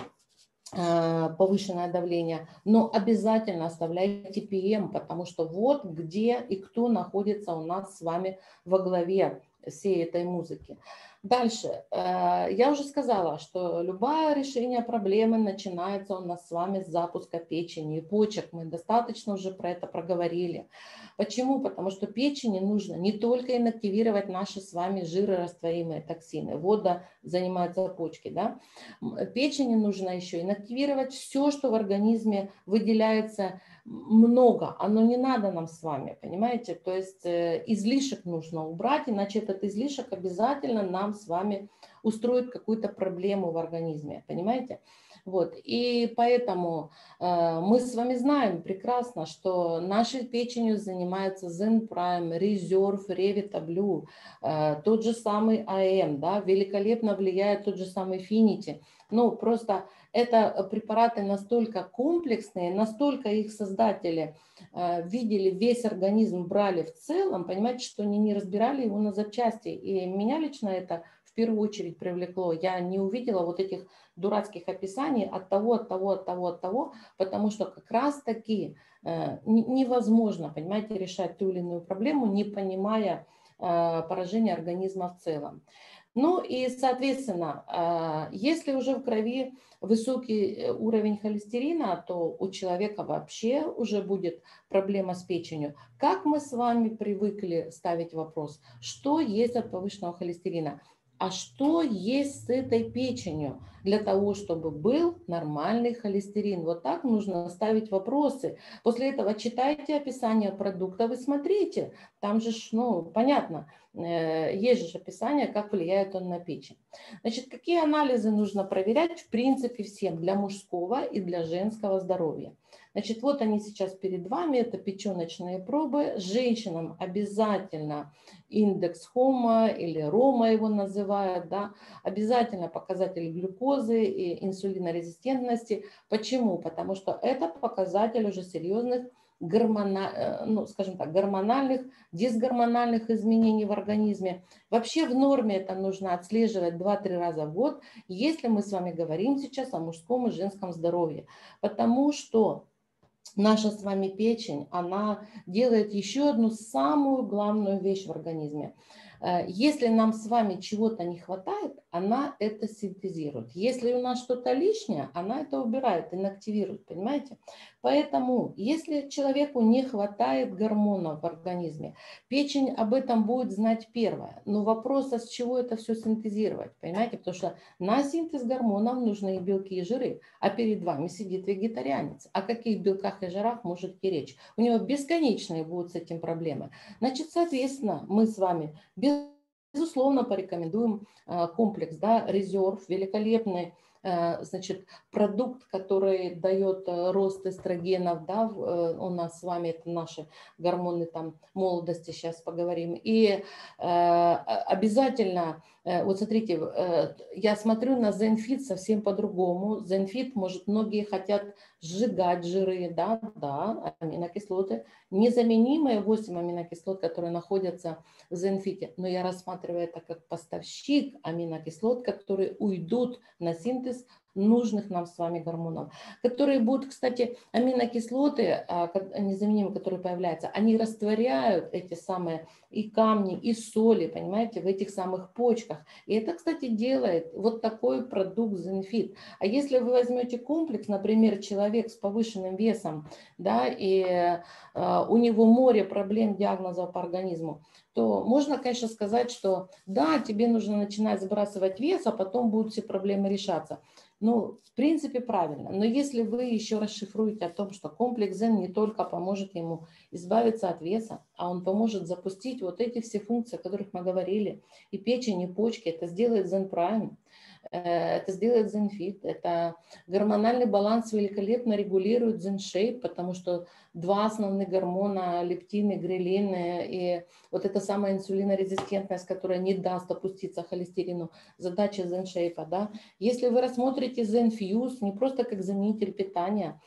э, повышенное давление, но обязательно оставляйте пи эм, потому что вот где и кто находится у нас с вами во главе всей этой музыки. Дальше. Я уже сказала, что любое решение проблемы начинается у нас с вами с запуска печени и почек. Мы достаточно уже про это проговорили. Почему? Потому что печени нужно не только инактивировать наши с вами жирорастворимые токсины. Вот, да, занимаются почки, да. Печени нужно еще инактивировать все, что в организме выделяется много. Оно не надо нам с вами, понимаете? То есть излишек нужно убрать, иначе этот излишек обязательно нам с вами устроит какую-то проблему в организме, понимаете? Вот. И поэтому э, мы с вами знаем прекрасно, что нашей печенью занимается Zen Prime, Reserve, Revita Blue, э, тот же самый эй эм, да, великолепно влияет тот же самый Finity. Ну, просто это препараты настолько комплексные, настолько их создатели э, видели весь организм, брали в целом, понимаете, что они не разбирали его на запчасти. И меня лично это в первую очередь привлекло. Я не увидела вот этих дурацких описаний от того, от того, от того, от того, потому что как раз-таки э, невозможно, понимаете, решать ту или иную проблему, не понимая э, поражения организма в целом. Ну и, соответственно, если уже в крови высокий уровень холестерина, то у человека вообще уже будет проблема с печенью. Как мы с вами привыкли ставить вопрос, что есть от повышенного холестерина? А что есть с этой печенью для того, чтобы был нормальный холестерин? Вот так нужно ставить вопросы. После этого читайте описание продуктов и смотрите. Там же, ну, понятно, есть же описание, как влияет он на печень. Значит, какие анализы нужно проверять, в принципе, всем для мужского и для женского здоровья? Значит, вот они сейчас перед вами, это печеночные пробы. Женщинам обязательно индекс Хома или Рома его называют, да, обязательно показатель глюкозы и инсулинорезистентности. Почему? Потому что это показатель уже серьезных гормона, ну, скажем так, гормональных, дисгормональных изменений в организме. Вообще в норме это нужно отслеживать два-три раза в год, если мы с вами говорим сейчас о мужском и женском здоровье. Потому что наша с вами печень, она делает еще одну самую главную вещь в организме. Если нам с вами чего-то не хватает, она это синтезирует. Если у нас что-то лишнее, она это убирает, инактивирует, понимаете? Поэтому, если человеку не хватает гормонов в организме, печень об этом будет знать первое. Но вопрос, а с чего это все синтезировать, понимаете? Потому что на синтез гормонов нужны и белки, и жиры. А перед вами сидит вегетарианец. О каких белках и жирах может идти речь? У него бесконечные будут с этим проблемы. Значит, соответственно, мы с вами безусловно порекомендуем комплекс, да, резерв, великолепный, значит, продукт, который дает рост эстрогенов, да, у нас с вами это наши гормоны там молодости, сейчас поговорим. И обязательно, вот смотрите, я смотрю на Zenfit совсем по-другому. Zenfit, может, многие хотят сжигать жиры, да, да, аминокислоты, незаменимые восемь аминокислот, которые находятся в Zenfit, но я рассматриваю это как поставщик аминокислот, которые уйдут на синтез нужных нам с вами гормонов, которые будут, кстати, аминокислоты, незаменимые, которые появляются, они растворяют эти самые и камни, и соли, понимаете, в этих самых почках. И это, кстати, делает вот такой продукт Zenfit. А если вы возьмете комплекс, например, человек с повышенным весом, да, и э, у него море проблем, диагнозов по организму, то можно, конечно, сказать, что да, тебе нужно начинать сбрасывать вес, а потом будут все проблемы решаться. Ну, в принципе, правильно. Но если вы еще расшифруете о том, что комплекс Zen не только поможет ему избавиться от веса, а он поможет запустить вот эти все функции, о которых мы говорили, и печень, и почки, это сделает Zen Prime, это сделает Zenfit, это гормональный баланс великолепно регулирует ZenShape, потому что два основных гормона, лептин и грелин, и вот эта самая инсулинорезистентность, которая не даст опуститься холестерину, задача ZenShape, да. Если вы рассмотрите ZenFuse не просто как заменитель питания,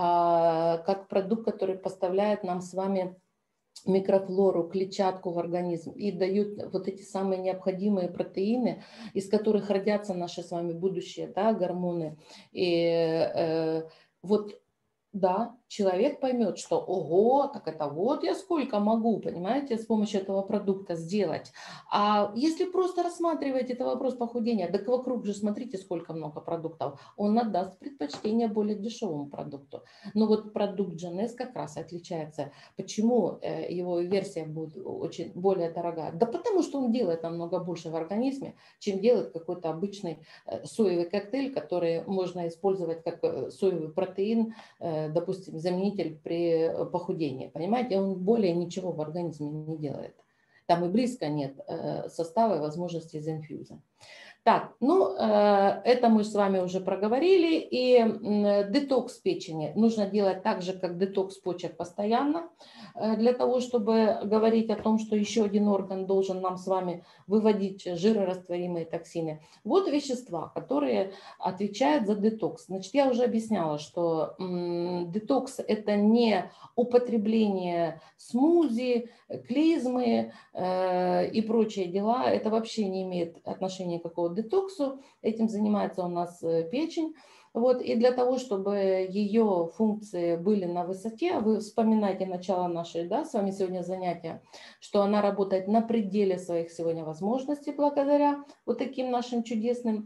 а как продукт, который поставляет нам с вами микрофлору, клетчатку в организм и дают вот эти самые необходимые протеины, из которых родятся наши с вами будущие, да, гормоны. И э, вот, да, человек поймет, что ого, так это вот я сколько могу, понимаете, с помощью этого продукта сделать. А если просто рассматривать это вопрос похудения, так вокруг же смотрите, сколько много продуктов, он отдаст предпочтение более дешевому продукту. Но вот продукт Genes как раз отличается. Почему его версия будет очень более дорогая? Да потому что он делает намного больше в организме, чем делает какой-то обычный соевый коктейль, который можно использовать как соевый протеин, допустим, заменитель при похудении, понимаете, он более ничего в организме не делает. Там и близко нет состава и возможностей Zenfuse. Так, ну, это мы с вами уже проговорили. И детокс печени нужно делать так же, как детокс почек постоянно, для того, чтобы говорить о том, что еще один орган должен нам с вами выводить жирорастворимые токсины. Вот вещества, которые отвечают за детокс. Значит, я уже объясняла, что детокс – это не употребление смузи, клизмы и прочие дела. Это вообще не имеет отношения какого-то детоксу, этим занимается у нас печень. Вот, и для того, чтобы ее функции были на высоте, вы вспоминаете начало нашей, да, с вами сегодня занятия, что она работает на пределе своих сегодня возможностей благодаря вот таким нашим чудесным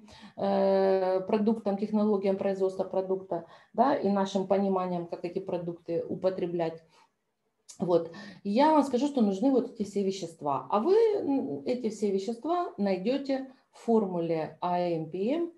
э, продуктам, технологиям производства продукта, да, и нашим пониманием, как эти продукты употреблять. Вот, я вам скажу, что нужны вот эти все вещества, а вы эти все вещества найдете в формуле а эм пи эм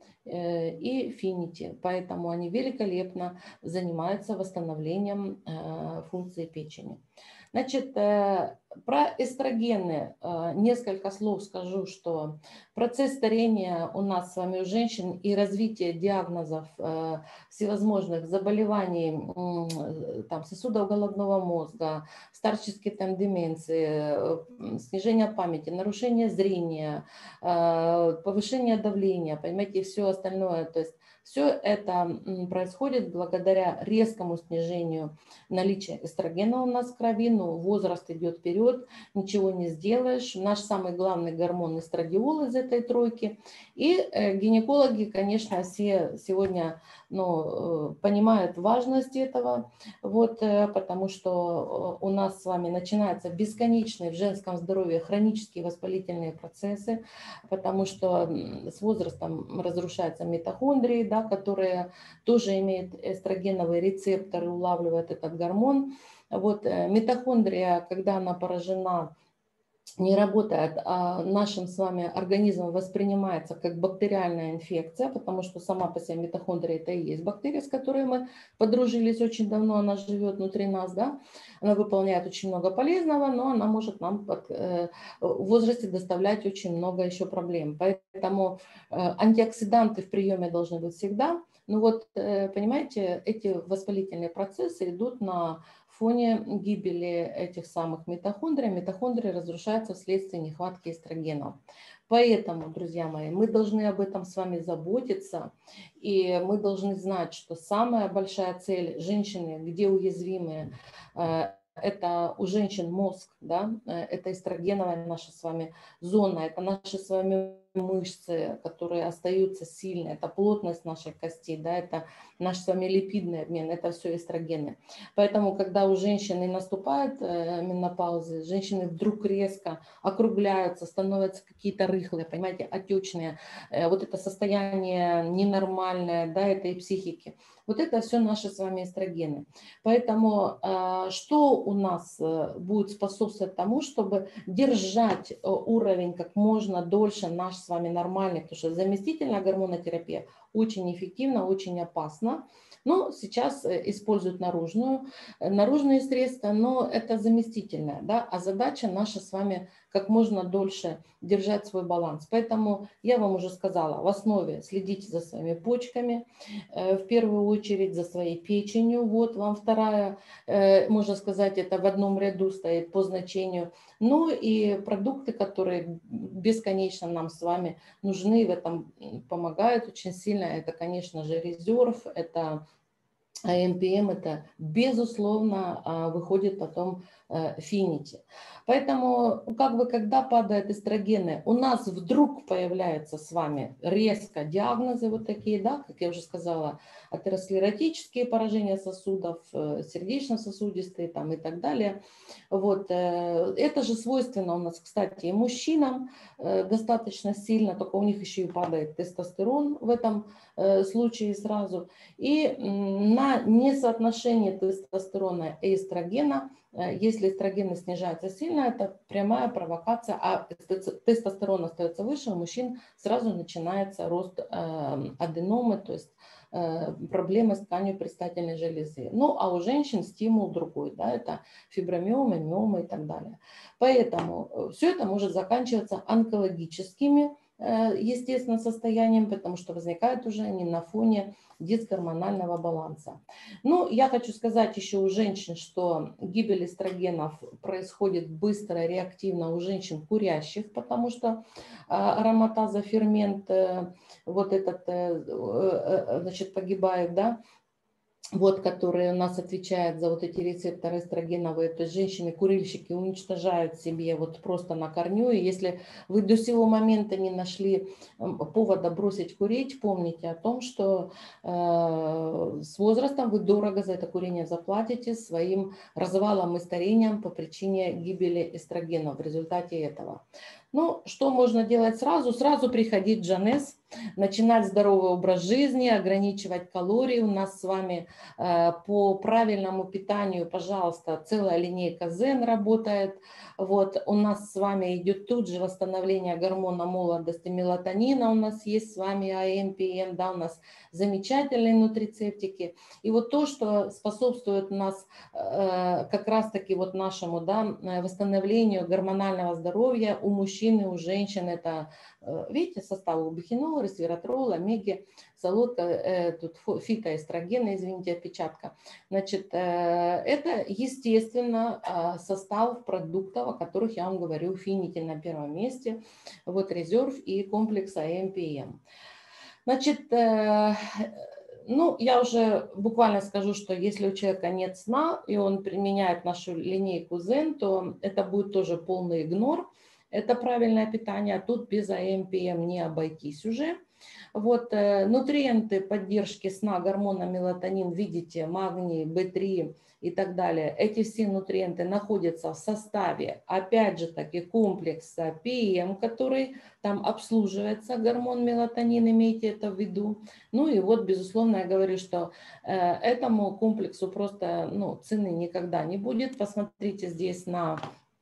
и Finity, поэтому они великолепно занимаются восстановлением функции печени. Значит, про эстрогены несколько слов скажу, что процесс старения у нас с вами у женщин и развитие диагнозов всевозможных заболеваний там, сосудов головного мозга, старческие там, деменции, снижение памяти, нарушение зрения, повышение давления, понимаете, и все остальное. То есть все это происходит благодаря резкому снижению наличия эстрогена у нас в крови. Ну, возраст идет вперед, ничего не сделаешь. Наш самый главный гормон эстрадиол из этой тройки. И гинекологи, конечно, все сегодня ну, понимают важность этого, вот, потому что у нас с вами начинаются бесконечные в женском здоровье хронические воспалительные процессы, потому что с возрастом разрушаются митохондрии, да, которые тоже имеют эстрогеновые рецепторы, улавливают этот гормон. Вот, митохондрия, когда она поражена, не работает, а нашим с вами организмом воспринимается как бактериальная инфекция, потому что сама по себе митохондрия это и есть бактерия, с которой мы подружились очень давно, она живет внутри нас, да, она выполняет очень много полезного, но она может нам под, э, в возрасте доставлять очень много еще проблем. Поэтому э, антиоксиданты в приеме должны быть всегда. Ну вот, э, понимаете, эти воспалительные процессы идут на фоне гибели этих самых митохондрий. Митохондрии разрушаются вследствие нехватки эстрогенов. Поэтому, друзья мои, мы должны об этом с вами заботиться, и мы должны знать, что самая большая цель женщины, где уязвимые, это у женщин мозг, да, это эстрогеновая наша с вами зона, это наши с вами мышцы, которые остаются сильные, это плотность нашей кости, да, это наш с вами липидный обмен, это все эстрогены. Поэтому, когда у женщины наступает менопауза, женщины вдруг резко округляются, становятся какие-то рыхлые, понимаете, отечные, вот это состояние ненормальное, да, этой психики. Вот это все наши с вами эстрогены. Поэтому что у нас будет способствовать тому, чтобы держать уровень как можно дольше наш с вами нормальный, потому что заместительная гормонотерапия очень эффективна, очень опасна. Но сейчас используют наружную, наружные средства, но это заместительное, да, а задача наша с вами как можно дольше держать свой баланс. Поэтому я вам уже сказала, в основе следите за своими почками, в первую очередь за своей печенью, вот вам вторая, можно сказать, это в одном ряду стоит по значению. Ну и продукты, которые бесконечно нам с вами нужны, в этом помогают очень сильно. Это, конечно же, резерв, это а эм пи эм, это, безусловно, выходит потом Finity. Поэтому, как бы, когда падают эстрогены, у нас вдруг появляются с вами резко диагнозы вот такие, да, как я уже сказала, атеросклеротические поражения сосудов, сердечно-сосудистые там и так далее. Вот. Это же свойственно у нас, кстати, и мужчинам достаточно сильно, только у них еще и падает тестостерон в этом случае сразу. И на несоотношение тестостерона и эстрогена, если эстрогены снижаются сильно, это прямая провокация, а тестостерон остается выше, у мужчин сразу начинается рост аденомы, то есть проблемы с тканью предстательной железы. Ну, а у женщин стимул другой, да, это фибромиомы, миомы и так далее. Поэтому все это может заканчиваться онкологическими естественным состоянием, потому что возникают уже они на фоне дисгормонального баланса. Ну, я хочу сказать еще у женщин, что гибель эстрогенов происходит быстро, реактивно у женщин курящих, потому что ароматаза, фермент, вот этот, значит, погибает, да, вот, который у нас отвечает за вот эти рецепторы эстрогеновые, то есть женщины-курильщики уничтожают себе вот просто на корню, и если вы до сего момента не нашли повода бросить курить, помните о том, что э, с возрастом вы дорого за это курение заплатите своим развалом и старением по причине гибели эстрогена в результате этого. Ну, что можно делать сразу? Сразу приходить в Джанес, начинать здоровый образ жизни, ограничивать калории. У нас с вами э, по правильному питанию, пожалуйста, целая линейка Зен работает. Вот, у нас с вами идет тут же восстановление гормона молодости, мелатонина. У нас есть с вами А Эм Пи Эм, да, у нас замечательные нутрицептики. И вот то, что способствует нас э, как раз-таки вот нашему, да, восстановлению гормонального здоровья у мужчин и у женщин, это, видите, составы бихинола, ресвератрол, омеги, солодка, э, тут фитоэстрогены, извините, опечатка. Значит, э, это, естественно, состав продуктов, о которых я вам говорю, Финити на первом месте, вот резерв и комплекс А Эм Пи Эм. Значит, э, ну, я уже буквально скажу, что если у человека нет сна, и он применяет нашу линейку Зен, то это будет тоже полный игнор. Это правильное питание, а тут без А Эм Пи Эм не обойтись уже. Вот, э, нутриенты поддержки сна, гормона мелатонин, видите, магний, бэ три и так далее. Эти все нутриенты находятся в составе, опять же таки, комплекса Пи Эм, который там обслуживается, гормон мелатонин, имейте это в виду. Ну и вот, безусловно, я говорю, что э, этому комплексу просто, ну, цены никогда не будет. Посмотрите здесь на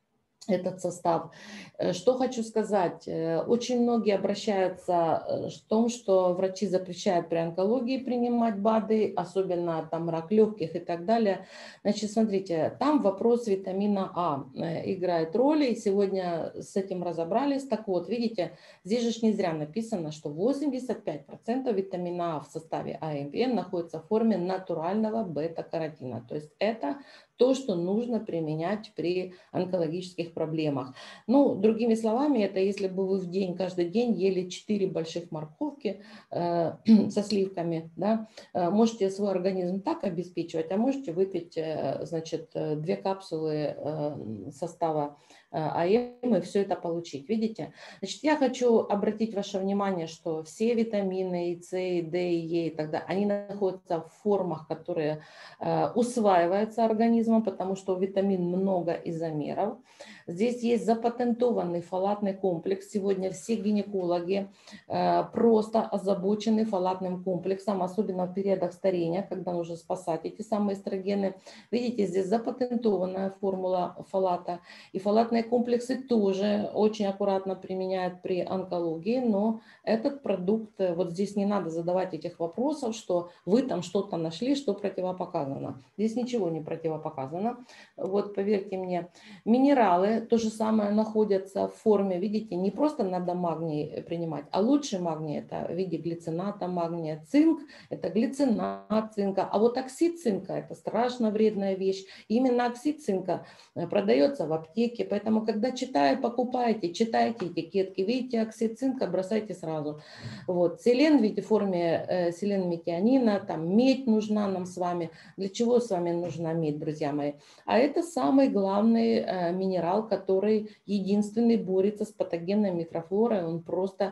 этот состав. Что хочу сказать, очень многие обращаются в том, что врачи запрещают при онкологии принимать БАДы, особенно там рак легких и так далее. Значит, смотрите, там вопрос витамина А играет роль, и сегодня с этим разобрались. Так вот, видите, здесь же не зря написано, что восемьдесят пять процентов витамина А в составе А Эм Пи Эм находится в форме натурального бета-каротина. То есть это то, что нужно применять при онкологических проблемах. Ну, другими словами, это если бы вы в день, каждый день ели четыре больших морковки э, со сливками, да, э, можете свой организм так обеспечивать, а можете выпить, э, значит, две капсулы э, состава А Эм и все это получить. Видите? Значит, я хочу обратить ваше внимание, что все витамины и С, и Д, и Е и так далее, они находятся в формах, которые э, усваиваются организмом, потому что у витамин много изомеров. Здесь есть запатентованный фолатный комплекс. Сегодня все гинекологи э, просто озабочены фолатным комплексом, особенно в периодах старения, когда нужно спасать эти самые эстрогены. Видите, здесь запатентованная формула фолата. И фолатные комплексы тоже очень аккуратно применяют при онкологии, но этот продукт, вот здесь не надо задавать этих вопросов, что вы там что-то нашли, что противопоказано. Здесь ничего не противопоказано. Вот поверьте мне, минералы то же самое находятся в форме, видите, не просто надо магний принимать, а лучший магний это в виде глицината магния, цинк это глицинат цинка, а вот оксид цинка это страшно вредная вещь. Именно оксид цинка продается в аптеке, поэтому когда читая, покупаете, читайте этикетки, видите оксид цинка, бросайте сразу. Вот. Селен в виде форме э, селен-метионина, там медь нужна нам с вами. Для чего с вами нужна медь, друзья мои? А это самый главный э, минерал, который единственный борется с патогенной микрофлорой, он просто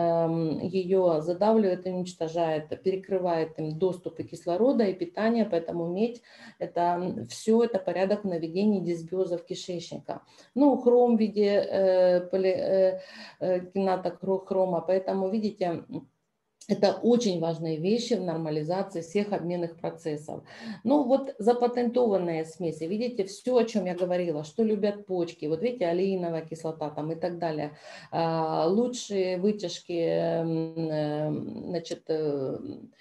э, ее задавливает и уничтожает, перекрывает им доступы кислорода и питания, поэтому медь это все, это порядок наведения дисбиозов кишечника. Ну, хром в виде э, поли, э, э, кината хрома, поэтому, видите, это очень важные вещи в нормализации всех обменных процессов. Ну вот запатентованные смеси, видите, все, о чем я говорила, что любят почки, вот видите, алииновая кислота там и так далее, лучшие вытяжки, значит,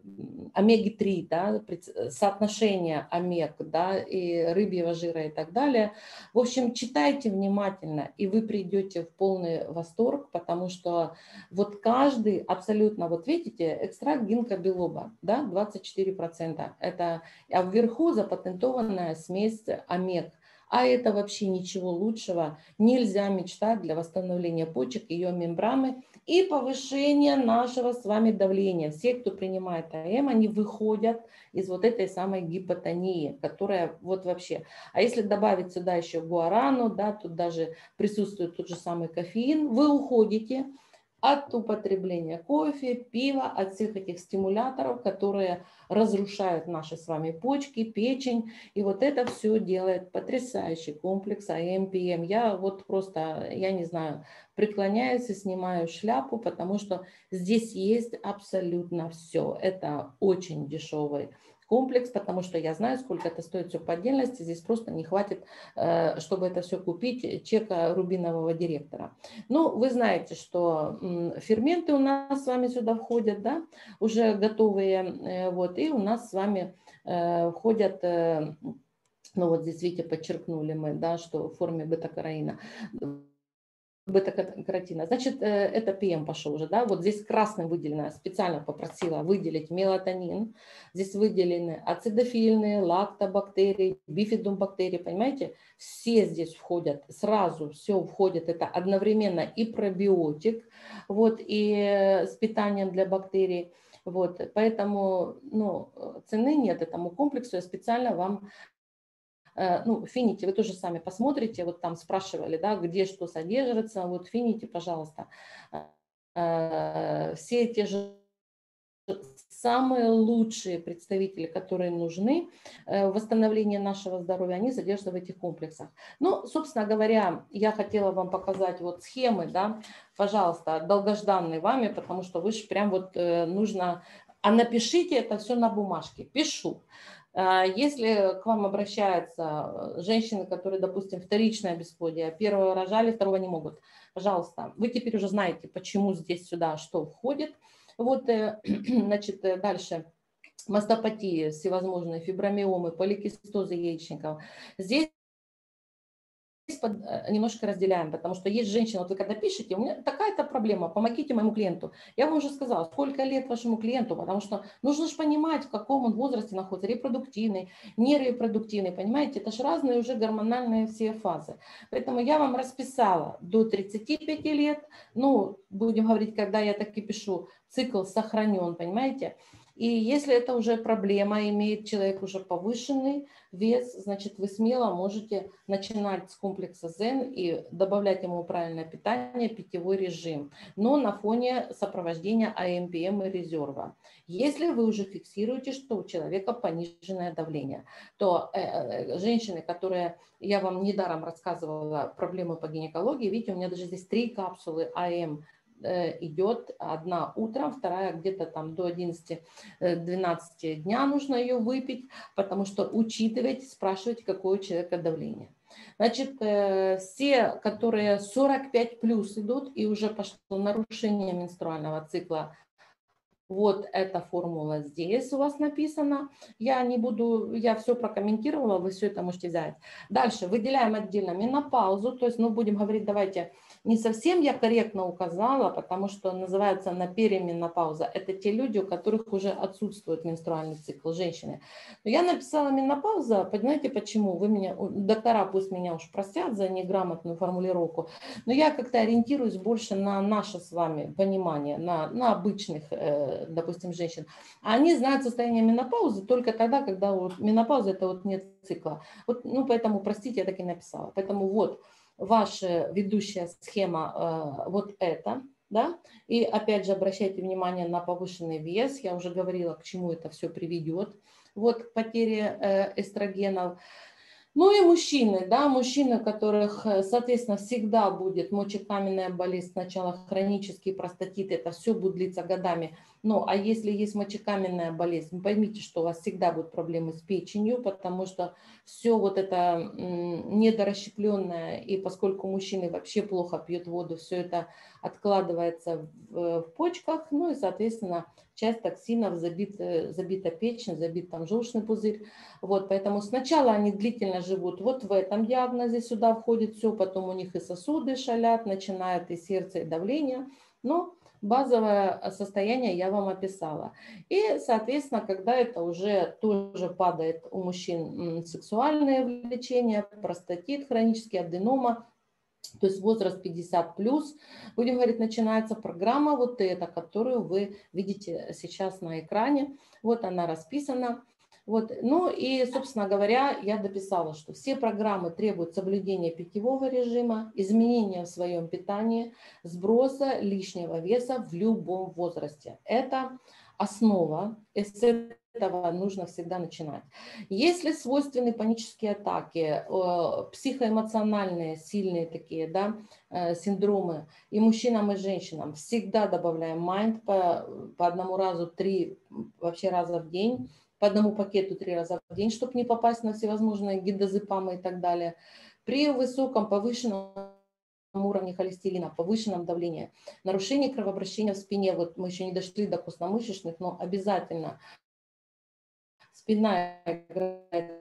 омеги три, да, соотношение омег, да, и рыбьего жира и так далее. В общем, читайте внимательно, и вы придете в полный восторг, потому что вот каждый абсолютно, вот видите, экстракт гинка билоба, да, двадцать четыре процента, это, а вверху запатентованная смесь омег. А это вообще ничего лучшего нельзя мечтать для восстановления почек, ее мембраны и повышения нашего с вами давления. Все, кто принимает АМ, они выходят из вот этой самой гипотонии, которая вот вообще. А если добавить сюда еще гуарану, да, тут даже присутствует тот же самый кофеин, вы уходите от употребления кофе, пива, от всех этих стимуляторов, которые разрушают наши с вами почки, печень. И вот это все делает потрясающий комплекс эй эм пи эм. Я вот просто, я не знаю, преклоняюсь и снимаю шляпу, потому что здесь есть абсолютно все. Это очень дешевый комплекс, потому что я знаю, сколько это стоит все по отдельности. Здесь просто не хватит, чтобы это все купить, чека рубинового директора. Ну, вы знаете, что ферменты у нас с вами сюда входят, да, уже готовые, вот, и у нас с вами входят, ну вот здесь, видите, подчеркнули мы, да, что в форме бета-каротина. Бета-каротина. Значит, это пи эм пошел уже, да, вот здесь красным выделено, специально попросила выделить мелатонин, здесь выделены ацидофильные, лактобактерии, бифидобактерии, понимаете, все здесь входят, сразу все входит, это одновременно и пробиотик, вот, и с питанием для бактерий, вот, поэтому, ну, цены нет этому комплексу, я специально вам... Ну, Финити, вы тоже сами посмотрите, вот там спрашивали, да, где что содержится, вот Финити, пожалуйста, все эти же самые лучшие представители, которые нужны в восстановлении нашего здоровья, они содержатся в этих комплексах. Ну, собственно говоря, я хотела вам показать вот схемы, да, пожалуйста, долгожданные вами, потому что вы же прям вот нужно, а напишите это все на бумажке, пишу. Если к вам обращаются женщины, которые, допустим, вторичное бесплодие, первого рожали, второго не могут, пожалуйста, вы теперь уже знаете, почему здесь сюда что входит. Вот, значит, дальше мастопатии, всевозможные фибромиомы, поликистозы яичников. Здесь немножко разделяем, потому что есть женщина, вот вы когда пишете, у меня такая-то проблема, помогите моему клиенту. Я вам уже сказала, сколько лет вашему клиенту, потому что нужно же понимать, в каком он возрасте находится, репродуктивный, нерепродуктивный, понимаете, это же разные уже гормональные все фазы. Поэтому я вам расписала до тридцати пяти лет, ну, будем говорить, когда я так и пишу, цикл сохранен, понимаете. И если это уже проблема, имеет человек уже повышенный вес, значит, вы смело можете начинать с комплекса Зен и добавлять ему правильное питание, питьевой режим, но на фоне сопровождения эй эм пи эм и резерва. Если вы уже фиксируете, что у человека пониженное давление, то э, женщины, которые, я вам недаром рассказывала проблемы по гинекологии, видите, у меня даже здесь три капсулы АМ идет, одна утром, вторая где-то там до одиннадцати-двенадцати дня нужно ее выпить, потому что учитывайте, спрашивайте, какое у человека давление. Значит, все, которые сорок пять плюс идут и уже пошло нарушение менструального цикла, вот эта формула здесь у вас написана. Я не буду, я все прокомментировала, вы все это можете взять. Дальше выделяем отдельно менопаузу, то есть, ну, будем говорить, давайте, не совсем я корректно указала, потому что называется на перименопауза. Это те люди, у которых уже отсутствует менструальный цикл, женщины. Но я написала менопауза, понимаете почему? Вы меня, доктора пусть меня уж простят за неграмотную формулировку, но я как-то ориентируюсь больше на наше с вами понимание, на, на обычных, э, допустим, женщин. Они знают состояние менопаузы только тогда, когда вот менопауза это вот нет цикла. Вот, ну, поэтому, простите, я так и написала. Поэтому вот ваша ведущая схема э, вот это, да, и опять же обращайте внимание на повышенный вес, я уже говорила, к чему это все приведет, вот к потере э, эстрогенов. Ну и мужчины, да, мужчины, у которых, соответственно, всегда будет мочекаменная болезнь, сначала хронический простатит, это все будет длиться годами. Ну, а если есть мочекаменная болезнь, поймите, что у вас всегда будут проблемы с печенью, потому что все вот это недорасщепленное, и поскольку мужчины вообще плохо пьют воду, все это откладывается в, в почках, ну и, соответственно, часть токсинов забит, забита печень, забит там желчный пузырь. Вот, поэтому сначала они длительно живут вот в этом диагнозе, сюда входит все, потом у них и сосуды шалят, начинает и сердце, и давление, но базовое состояние я вам описала. И, соответственно, когда это уже тоже падает у мужчин сексуальное влечение, простатит, хронический аденома, то есть возраст пятьдесят плюс, будем говорить, начинается программа вот эта, которую вы видите сейчас на экране. Вот она расписана. Вот. Ну и, собственно говоря, я дописала, что все программы требуют соблюдения питьевого режима, изменения в своем питании, сброса лишнего веса в любом возрасте. Это основа, и с этого нужно всегда начинать. Если свойственны панические атаки, психоэмоциональные, сильные такие, да, синдромы и мужчинам, и женщинам, всегда добавляем Mind по, по одному разу, три вообще раза в день, по одному пакету три раза в день, чтобы не попасть на всевозможные гидозепамы и так далее. При высоком повышенном уровне холестерина, повышенном давлении, нарушении кровообращения в спине, вот мы еще не дошли до костно-мышечных, но обязательно спина играет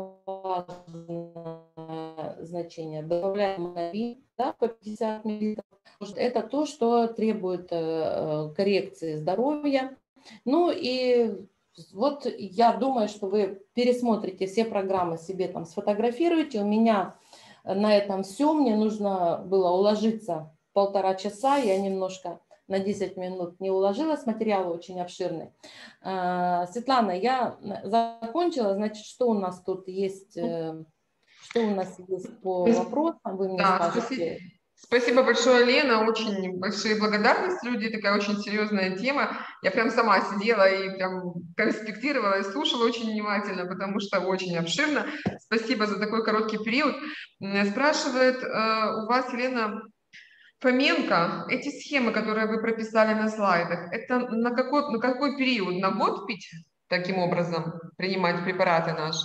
важное значение. Добавляем нави, да, по пятьдесят миллилитров. Это то, что требует коррекции здоровья. Ну и вот я думаю, что вы пересмотрите все программы, себе там сфотографируете. У меня на этом все. Мне нужно было уложиться полтора часа. Я немножко на десять минут не уложилась. Материал очень обширный. Светлана, я закончила. Значит, что у нас тут есть? Что у нас есть по вопросам? Вы мне да, скажете. Спасибо. Спасибо большое, Лена, очень большие благодарности, люди, такая очень серьезная тема. Я прям сама сидела и прям конспектировала и слушала очень внимательно, потому что очень обширно. Спасибо за такой короткий период. Спрашивает у вас, Лена Фоменко, эти схемы, которые вы прописали на слайдах, это на какой, на какой период? На год пить таким образом, принимать препараты наши?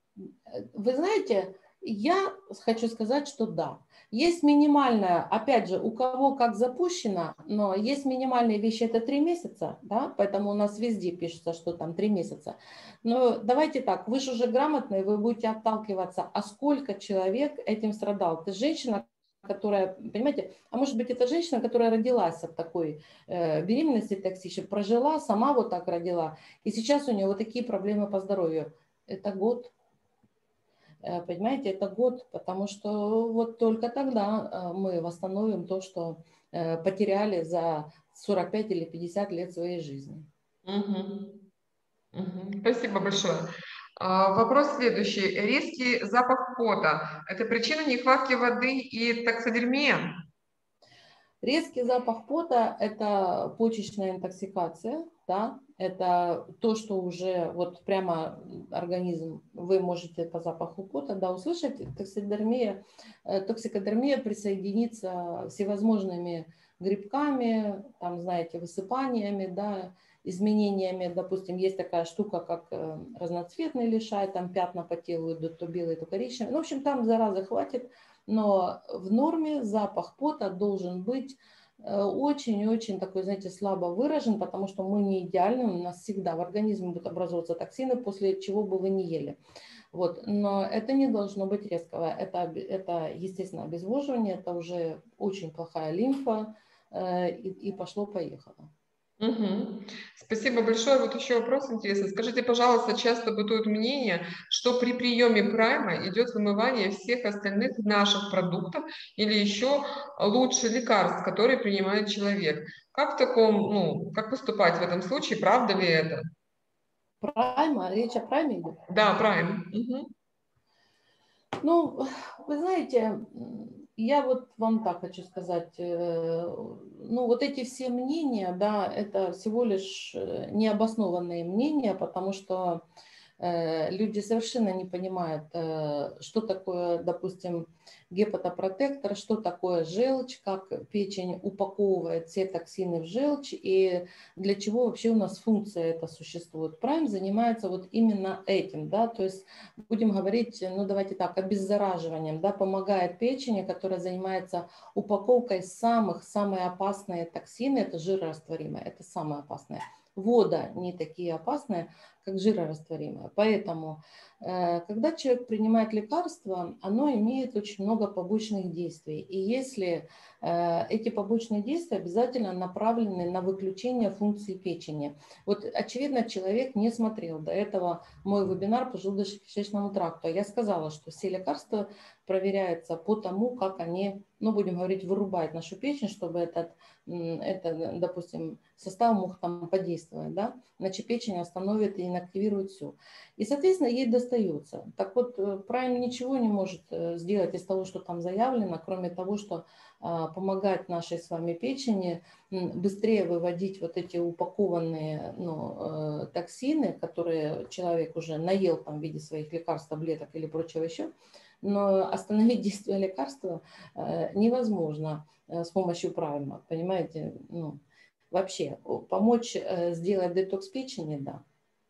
Вы знаете, я хочу сказать, что да. Есть минимальная, опять же, у кого как запущено, но есть минимальные вещи, это три месяца, да, поэтому у нас везде пишется, что там три месяца. Но давайте так, вы же уже грамотные, вы будете отталкиваться, а сколько человек этим страдал. Это женщина, которая, понимаете, а может быть, это женщина, которая родилась от такой э, беременности токсичной, прожила, сама вот так родила, и сейчас у нее вот такие проблемы по здоровью. Это год. Понимаете, это год, потому что вот только тогда мы восстановим то, что потеряли за сорок пять или пятьдесят лет своей жизни. Угу. Угу. Спасибо большое. А, вопрос следующий. Резкий запах пота – это причина нехватки воды и таксодермия? Резкий запах пота – это почечная интоксикация, да, это то, что уже вот прямо организм, вы можете по запаху пота, да, услышать. Токсидермия, токсикодермия присоединится всевозможными грибками, там, знаете, высыпаниями, да, изменениями, допустим, есть такая штука, как разноцветный лишай, там пятна по телу идут, то белые, то коричневые. Ну, в общем, там заразы хватит, но в норме запах пота должен быть очень-очень такой, знаете, слабо выражен, потому что мы не идеальны, у нас всегда в организме будут образовываться токсины, после чего бы вы не ели. Вот. Но это не должно быть резкого, это, это естественно, обезвоживание, это уже очень плохая лимфа, э, и, и пошло-поехало. Угу. Спасибо большое. Вот еще вопрос интересный. Скажите, пожалуйста, часто бытует мнение, что при приеме прайма идет вымывание всех остальных наших продуктов или еще лучше лекарств, которые принимает человек. Как в таком, ну, как поступать в этом случае? Правда ли это? Прайма? Речь о прайме идет? Да, прайм. Угу. Ну, вы знаете, я вот вам так хочу сказать, ну вот эти все мнения, да, это всего лишь необоснованные мнения, потому что люди совершенно не понимают, что такое, допустим, гепатопротектор, что такое желчь, как печень упаковывает все токсины в желчь и для чего вообще у нас функция эта существует. Prime занимается вот именно этим, да, то есть будем говорить, ну давайте так, обеззараживанием, да, помогает печени, которая занимается упаковкой самых, самые опасные токсины, это жирорастворимые, это самое опасное. Вода не такие опасные, как жирорастворимые. Поэтому, когда человек принимает лекарство, оно имеет очень много побочных действий. И если эти побочные действия обязательно направлены на выключение функции печени. Вот, очевидно, человек не смотрел до этого мой вебинар по желудочно-кишечному тракту. Я сказала, что все лекарства проверяются по тому, как они, ну, будем говорить, вырубают нашу печень, чтобы этот, это, допустим, состав мог там подействовать, да, иначе печень остановит и инактивирует все. И, соответственно, ей достается. Так вот, Prime ничего не может сделать из того, что там заявлено, кроме того, что помогать нашей с вами печени быстрее выводить вот эти упакованные, ну, токсины, которые человек уже наел там в виде своих лекарств, таблеток или прочего еще. Но остановить действие лекарства невозможно с помощью Prime, понимаете? Ну, вообще, помочь сделать детокс печени, да.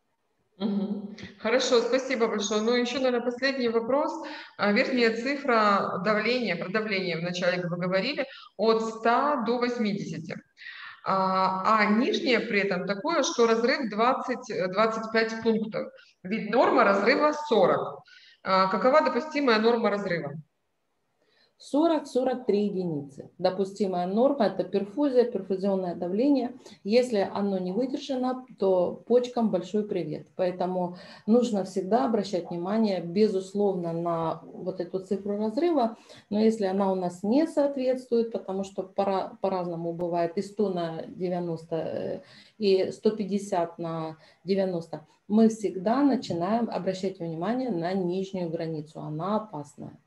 Угу. Хорошо, спасибо большое. Ну, еще, наверное, последний вопрос. Верхняя цифра давления, про давление вначале вы говорили, от ста до восьмидесяти. А, а нижнее при этом такое, что разрыв двадцать — двадцать пять пунктов. Ведь норма разрыва сорок. А какова допустимая норма разрыва? сорок — сорок три единицы. Допустимая норма – это перфузия, перфузионное давление. Если оно не выдержано, то почкам большой привет. Поэтому нужно всегда обращать внимание, безусловно, на вот эту цифру разрыва. Но если она у нас не соответствует, потому что по-разному бывает и сто на девяносто, и сто пятьдесят на девяносто, мы всегда начинаем обращать внимание на нижнюю границу. Она опасная.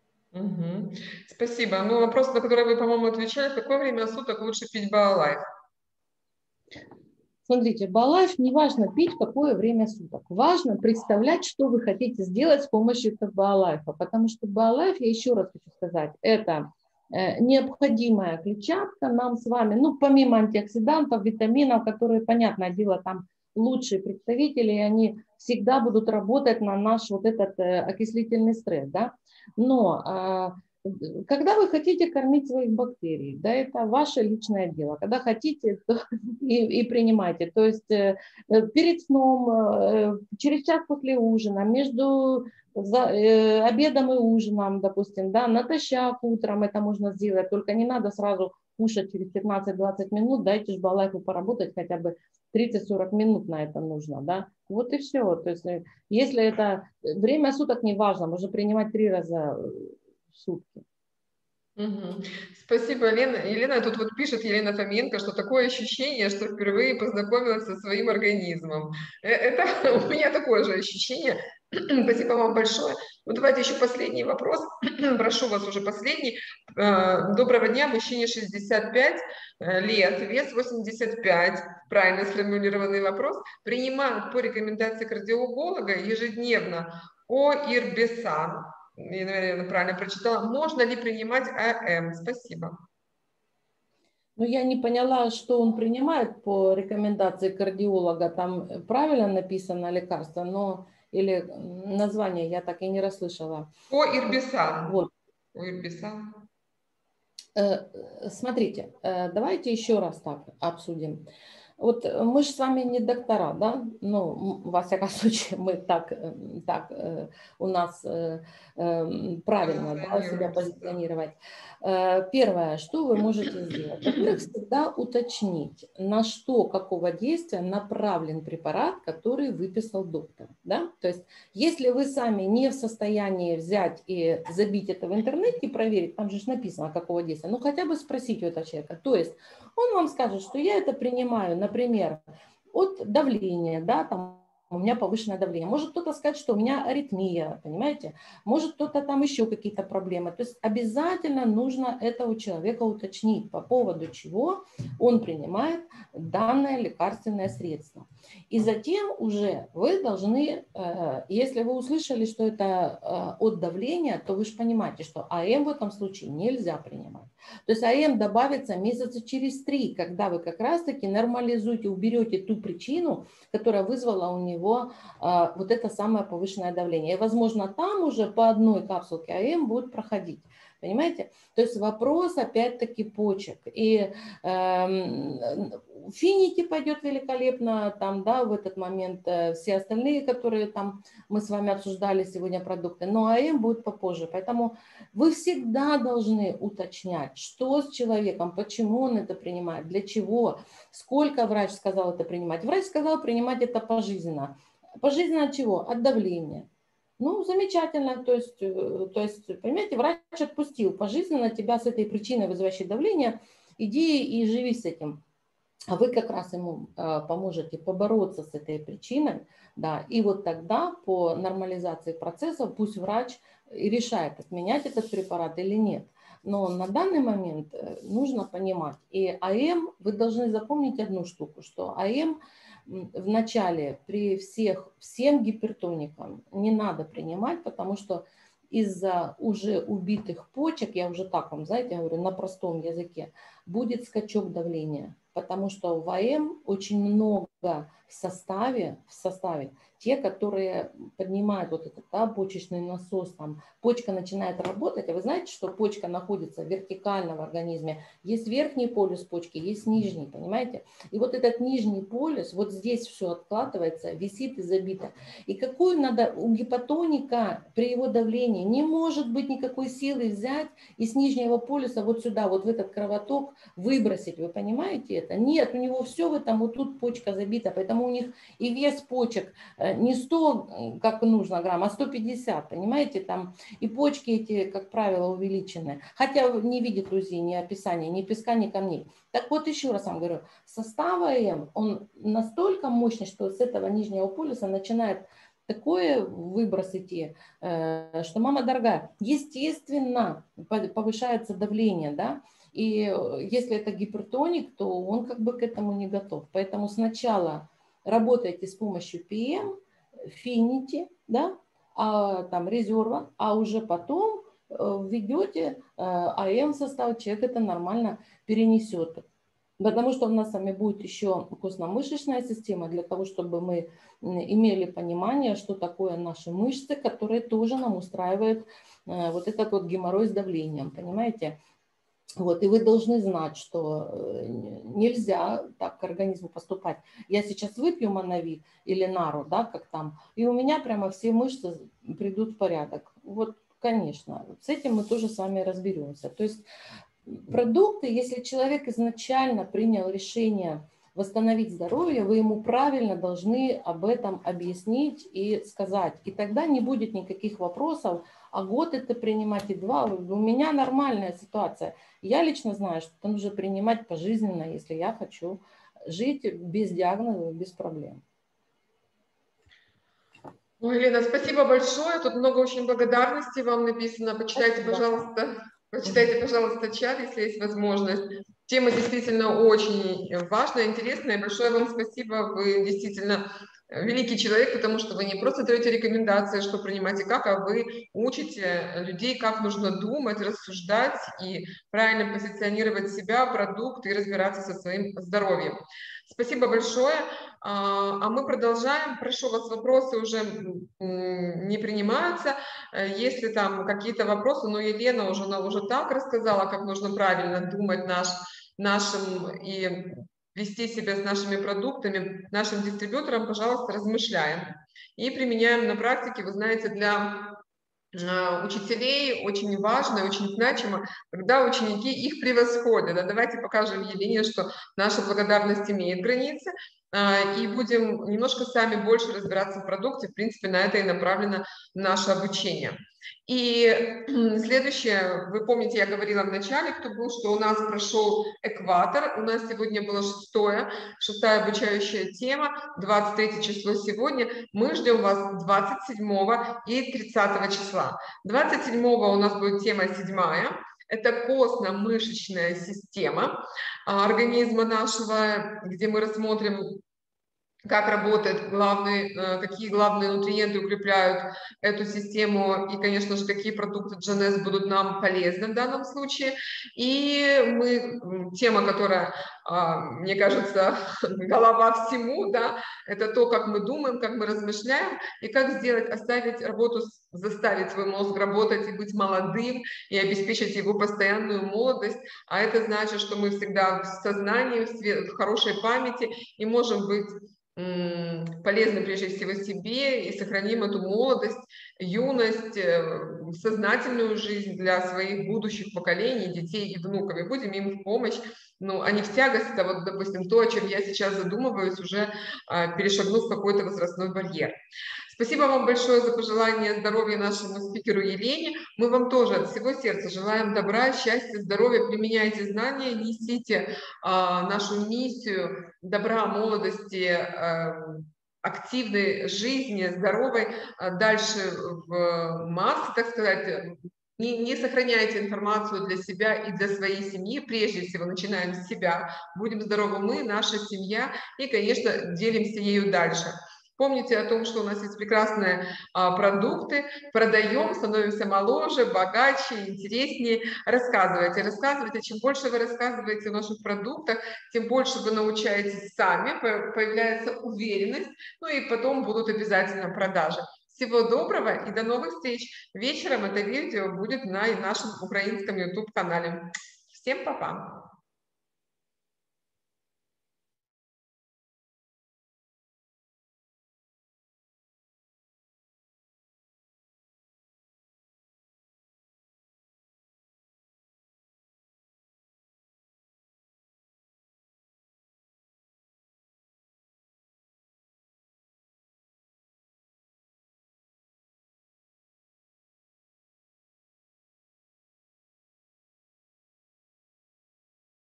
Угу. Спасибо. Ну, вопрос, на который вы, по-моему, отвечали, в какое время суток лучше пить Биолайф? Смотрите, Биолайф не важно пить какое время суток. Важно представлять, что вы хотите сделать с помощью этого Биолайфа. Потому что Биолайф, я еще раз хочу сказать, это необходимая клетчатка нам с вами, ну, помимо антиоксидантов, витаминов, которые, понятное дело, там лучшие представители, и они всегда будут работать на наш вот этот окислительный стресс, да. Но когда вы хотите кормить своих бактерий, да, это ваше личное дело. Когда хотите, то и, и принимайте. То есть э, перед сном, э, через час после ужина, между за, э, обедом и ужином, допустим, да, натощак утром это можно сделать, только не надо сразу кушать через пятнадцать-двадцать минут, дайте же Биолайфу поработать хотя бы тридцать-сорок минут на это нужно, да. Вот и все. То есть если это время суток не важно, можно принимать три раза в сутки. Угу. Спасибо, Елена. Елена тут вот пишет, Елена Фоменко, что такое ощущение, что впервые познакомилась со своим организмом. Это у меня такое же ощущение. Спасибо вам большое. Ну, давайте еще последний вопрос. Прошу вас уже последний. Доброго дня, мужчине шестьдесят пять лет, вес восемьдесят пять. Правильно сформулированный вопрос. Принимают по рекомендации кардиолога ежедневно Оирбесан. Я, наверное, правильно прочитала. Можно ли принимать АМ? Спасибо. Ну, я не поняла, что он принимает по рекомендации кардиолога. Там правильно написано лекарство, но или название я так и не расслышала. Оирбесан. Вот. Оирбесан. Смотрите, давайте еще раз так обсудим. Вот мы же с вами не доктора, да? Ну, во всяком случае, мы так, так у нас правильно, да, себя позиционировать. Первое, что вы можете сделать? Во-первых, всегда уточнить, на что, какого действия направлен препарат, который выписал доктор, да? То есть, если вы сами не в состоянии взять и забить это в интернете и проверить, там же написано, какого действия, ну, хотя бы спросить у этого человека. То есть, он вам скажет, что я это принимаю, например, от давления, да, там у меня повышенное давление. Может кто-то сказать, что у меня аритмия, понимаете? Может кто-то там еще какие-то проблемы. То есть обязательно нужно это у человека уточнить, по поводу чего он принимает данное лекарственное средство. И затем уже вы должны, если вы услышали, что это от давления, то вы же понимаете, что АМ в этом случае нельзя принимать. То есть АМ добавится месяца через три, когда вы как раз-таки нормализуете, уберете ту причину, которая вызвала у него вот это самое повышенное давление. И, возможно, там уже по одной капсулке АМ будет проходить. Понимаете? То есть вопрос опять-таки почек. И э, Финити пойдет великолепно, там, да, в этот момент э, все остальные, которые там мы с вами обсуждали сегодня продукты, но АМ будет попозже. Поэтому вы всегда должны уточнять, что с человеком, почему он это принимает, для чего, сколько врач сказал это принимать. Врач сказал принимать это пожизненно. Пожизненно от чего? От давления. Ну, замечательно, то есть, то есть, понимаете, врач отпустил пожизненно тебя с этой причиной, вызывающей давление, иди и живи с этим. А вы как раз ему поможете побороться с этой причиной, да, и вот тогда по нормализации процесса пусть врач и решает, отменять этот препарат или нет. Но на данный момент нужно понимать, и АМ, вы должны запомнить одну штуку, что АМ в начале при всех, всем гипертоникам не надо принимать, потому что из-за уже убитых почек, я уже так вам, знаете, я говорю на простом языке, будет скачок давления, потому что в АМ очень много в составе, в составе те, которые поднимают вот этот, да, почечный насос, там почка начинает работать, а вы знаете, что почка находится вертикально в организме, есть верхний полюс почки, есть нижний, понимаете? И вот этот нижний полюс, вот здесь все откладывается, висит и забито. И какую надо у гипотоника при его давлении не может быть никакой силы взять и с нижнего полюса вот сюда, вот в этот кровоток выбросить, вы понимаете это? Нет, у него все в этом, вот тут почка забита, поэтому у них и вес почек не сто, как нужно грамм, а сто пятьдесят, понимаете, там и почки эти, как правило, увеличены, хотя не видит УЗИ, ни описания, ни песка, ни камней. Так вот, еще раз вам говорю, состав АМ, он настолько мощный, что с этого нижнего полюса начинает такое выброс идти, что, мама дорогая, естественно, повышается давление, да, и если это гипертоник, то он как бы к этому не готов. Поэтому сначала работайте с помощью пи эм, Финити, да, а, там резерва, а уже потом введете АМ в состав, человек это нормально перенесет. Потому что у нас с вами будет еще костно-мышечная система, для того, чтобы мы имели понимание, что такое наши мышцы, которые тоже нам устраивают вот этот вот геморрой с давлением, понимаете? Вот, и вы должны знать, что нельзя так к организму поступать. Я сейчас выпью Моновит или Нару, да, как там, и у меня прямо все мышцы придут в порядок. Вот, конечно, с этим мы тоже с вами разберемся. То есть продукты, если человек изначально принял решение восстановить здоровье, вы ему правильно должны об этом объяснить и сказать. И тогда не будет никаких вопросов, а год это принимать и два. У меня нормальная ситуация. Я лично знаю, что это нужно принимать пожизненно, если я хочу жить без диагноза, без проблем. Ой, Елена, спасибо большое. Тут много очень благодарностей вам написано. Почитайте, Спасибо. пожалуйста, почитайте, пожалуйста, чат, если есть возможность. Тема действительно очень важная, интересная. Большое вам спасибо. Вы действительно великий человек, потому что вы не просто даете рекомендации, что принимать и как, а вы учите людей, как нужно думать, рассуждать и правильно позиционировать себя, продукт и разбираться со своим здоровьем. Спасибо большое. А мы продолжаем. Прошу вас, вопросы уже не принимаются. Если там какие-то вопросы, но Елена уже, она уже так рассказала, как нужно правильно думать наш, нашим и вести себя с нашими продуктами, нашим дистрибьюторам, пожалуйста, размышляем и применяем на практике. Вы знаете, для учителей очень важно, очень значимо, когда ученики их превосходят. Да, давайте покажем Елене, что наша благодарность имеет границы, и будем немножко сами больше разбираться в продукте. В принципе, на это и направлено наше обучение. И следующее, вы помните, я говорила в начале, кто был, что у нас прошел экватор, у нас сегодня было шестое, шестая обучающая тема, двадцать третье число сегодня, мы ждем вас двадцать седьмого и тридцатого числа. двадцать седьмого у нас будет тема седьмая, это костно-мышечная система организма нашего, где мы рассмотрим, как работает главный, какие главные нутриенты укрепляют эту систему и, конечно же, какие продукты джи эн эс будут нам полезны в данном случае. И мы, тема, которая, мне кажется, голова всему, да, это то, как мы думаем, как мы размышляем и как сделать, оставить работу, заставить свой мозг работать и быть молодым, и обеспечить его постоянную молодость. А это значит, что мы всегда в сознании, в хорошей памяти и можем быть полезны прежде всего себе и сохраним эту молодость, юность, сознательную жизнь для своих будущих поколений, детей и внуков, и будем им в помощь, ну, а не в тягость, это вот, допустим, то, о чем я сейчас задумываюсь, уже перешагнув какой-то возрастной барьер. Спасибо вам большое за пожелание здоровья нашему спикеру Елене. Мы вам тоже от всего сердца желаем добра, счастья, здоровья. Применяйте знания, несите а, нашу миссию добра, молодости, а, активной жизни, здоровой а, дальше в массы, так сказать. Не, не сохраняйте информацию для себя и для своей семьи. Прежде всего, начинаем с себя. Будем здоровы мы, наша семья, и, конечно, делимся ею дальше. Помните о том, что у нас есть прекрасные а, продукты, продаем, становимся моложе, богаче, интереснее. Рассказывайте, рассказывайте. Чем больше вы рассказываете о наших продуктах, тем больше вы научаетесь сами, появляется уверенность, ну и потом будут обязательно продажи. Всего доброго и до новых встреч. Вечером это видео будет на нашем украинском YouTube-канале. Всем пока!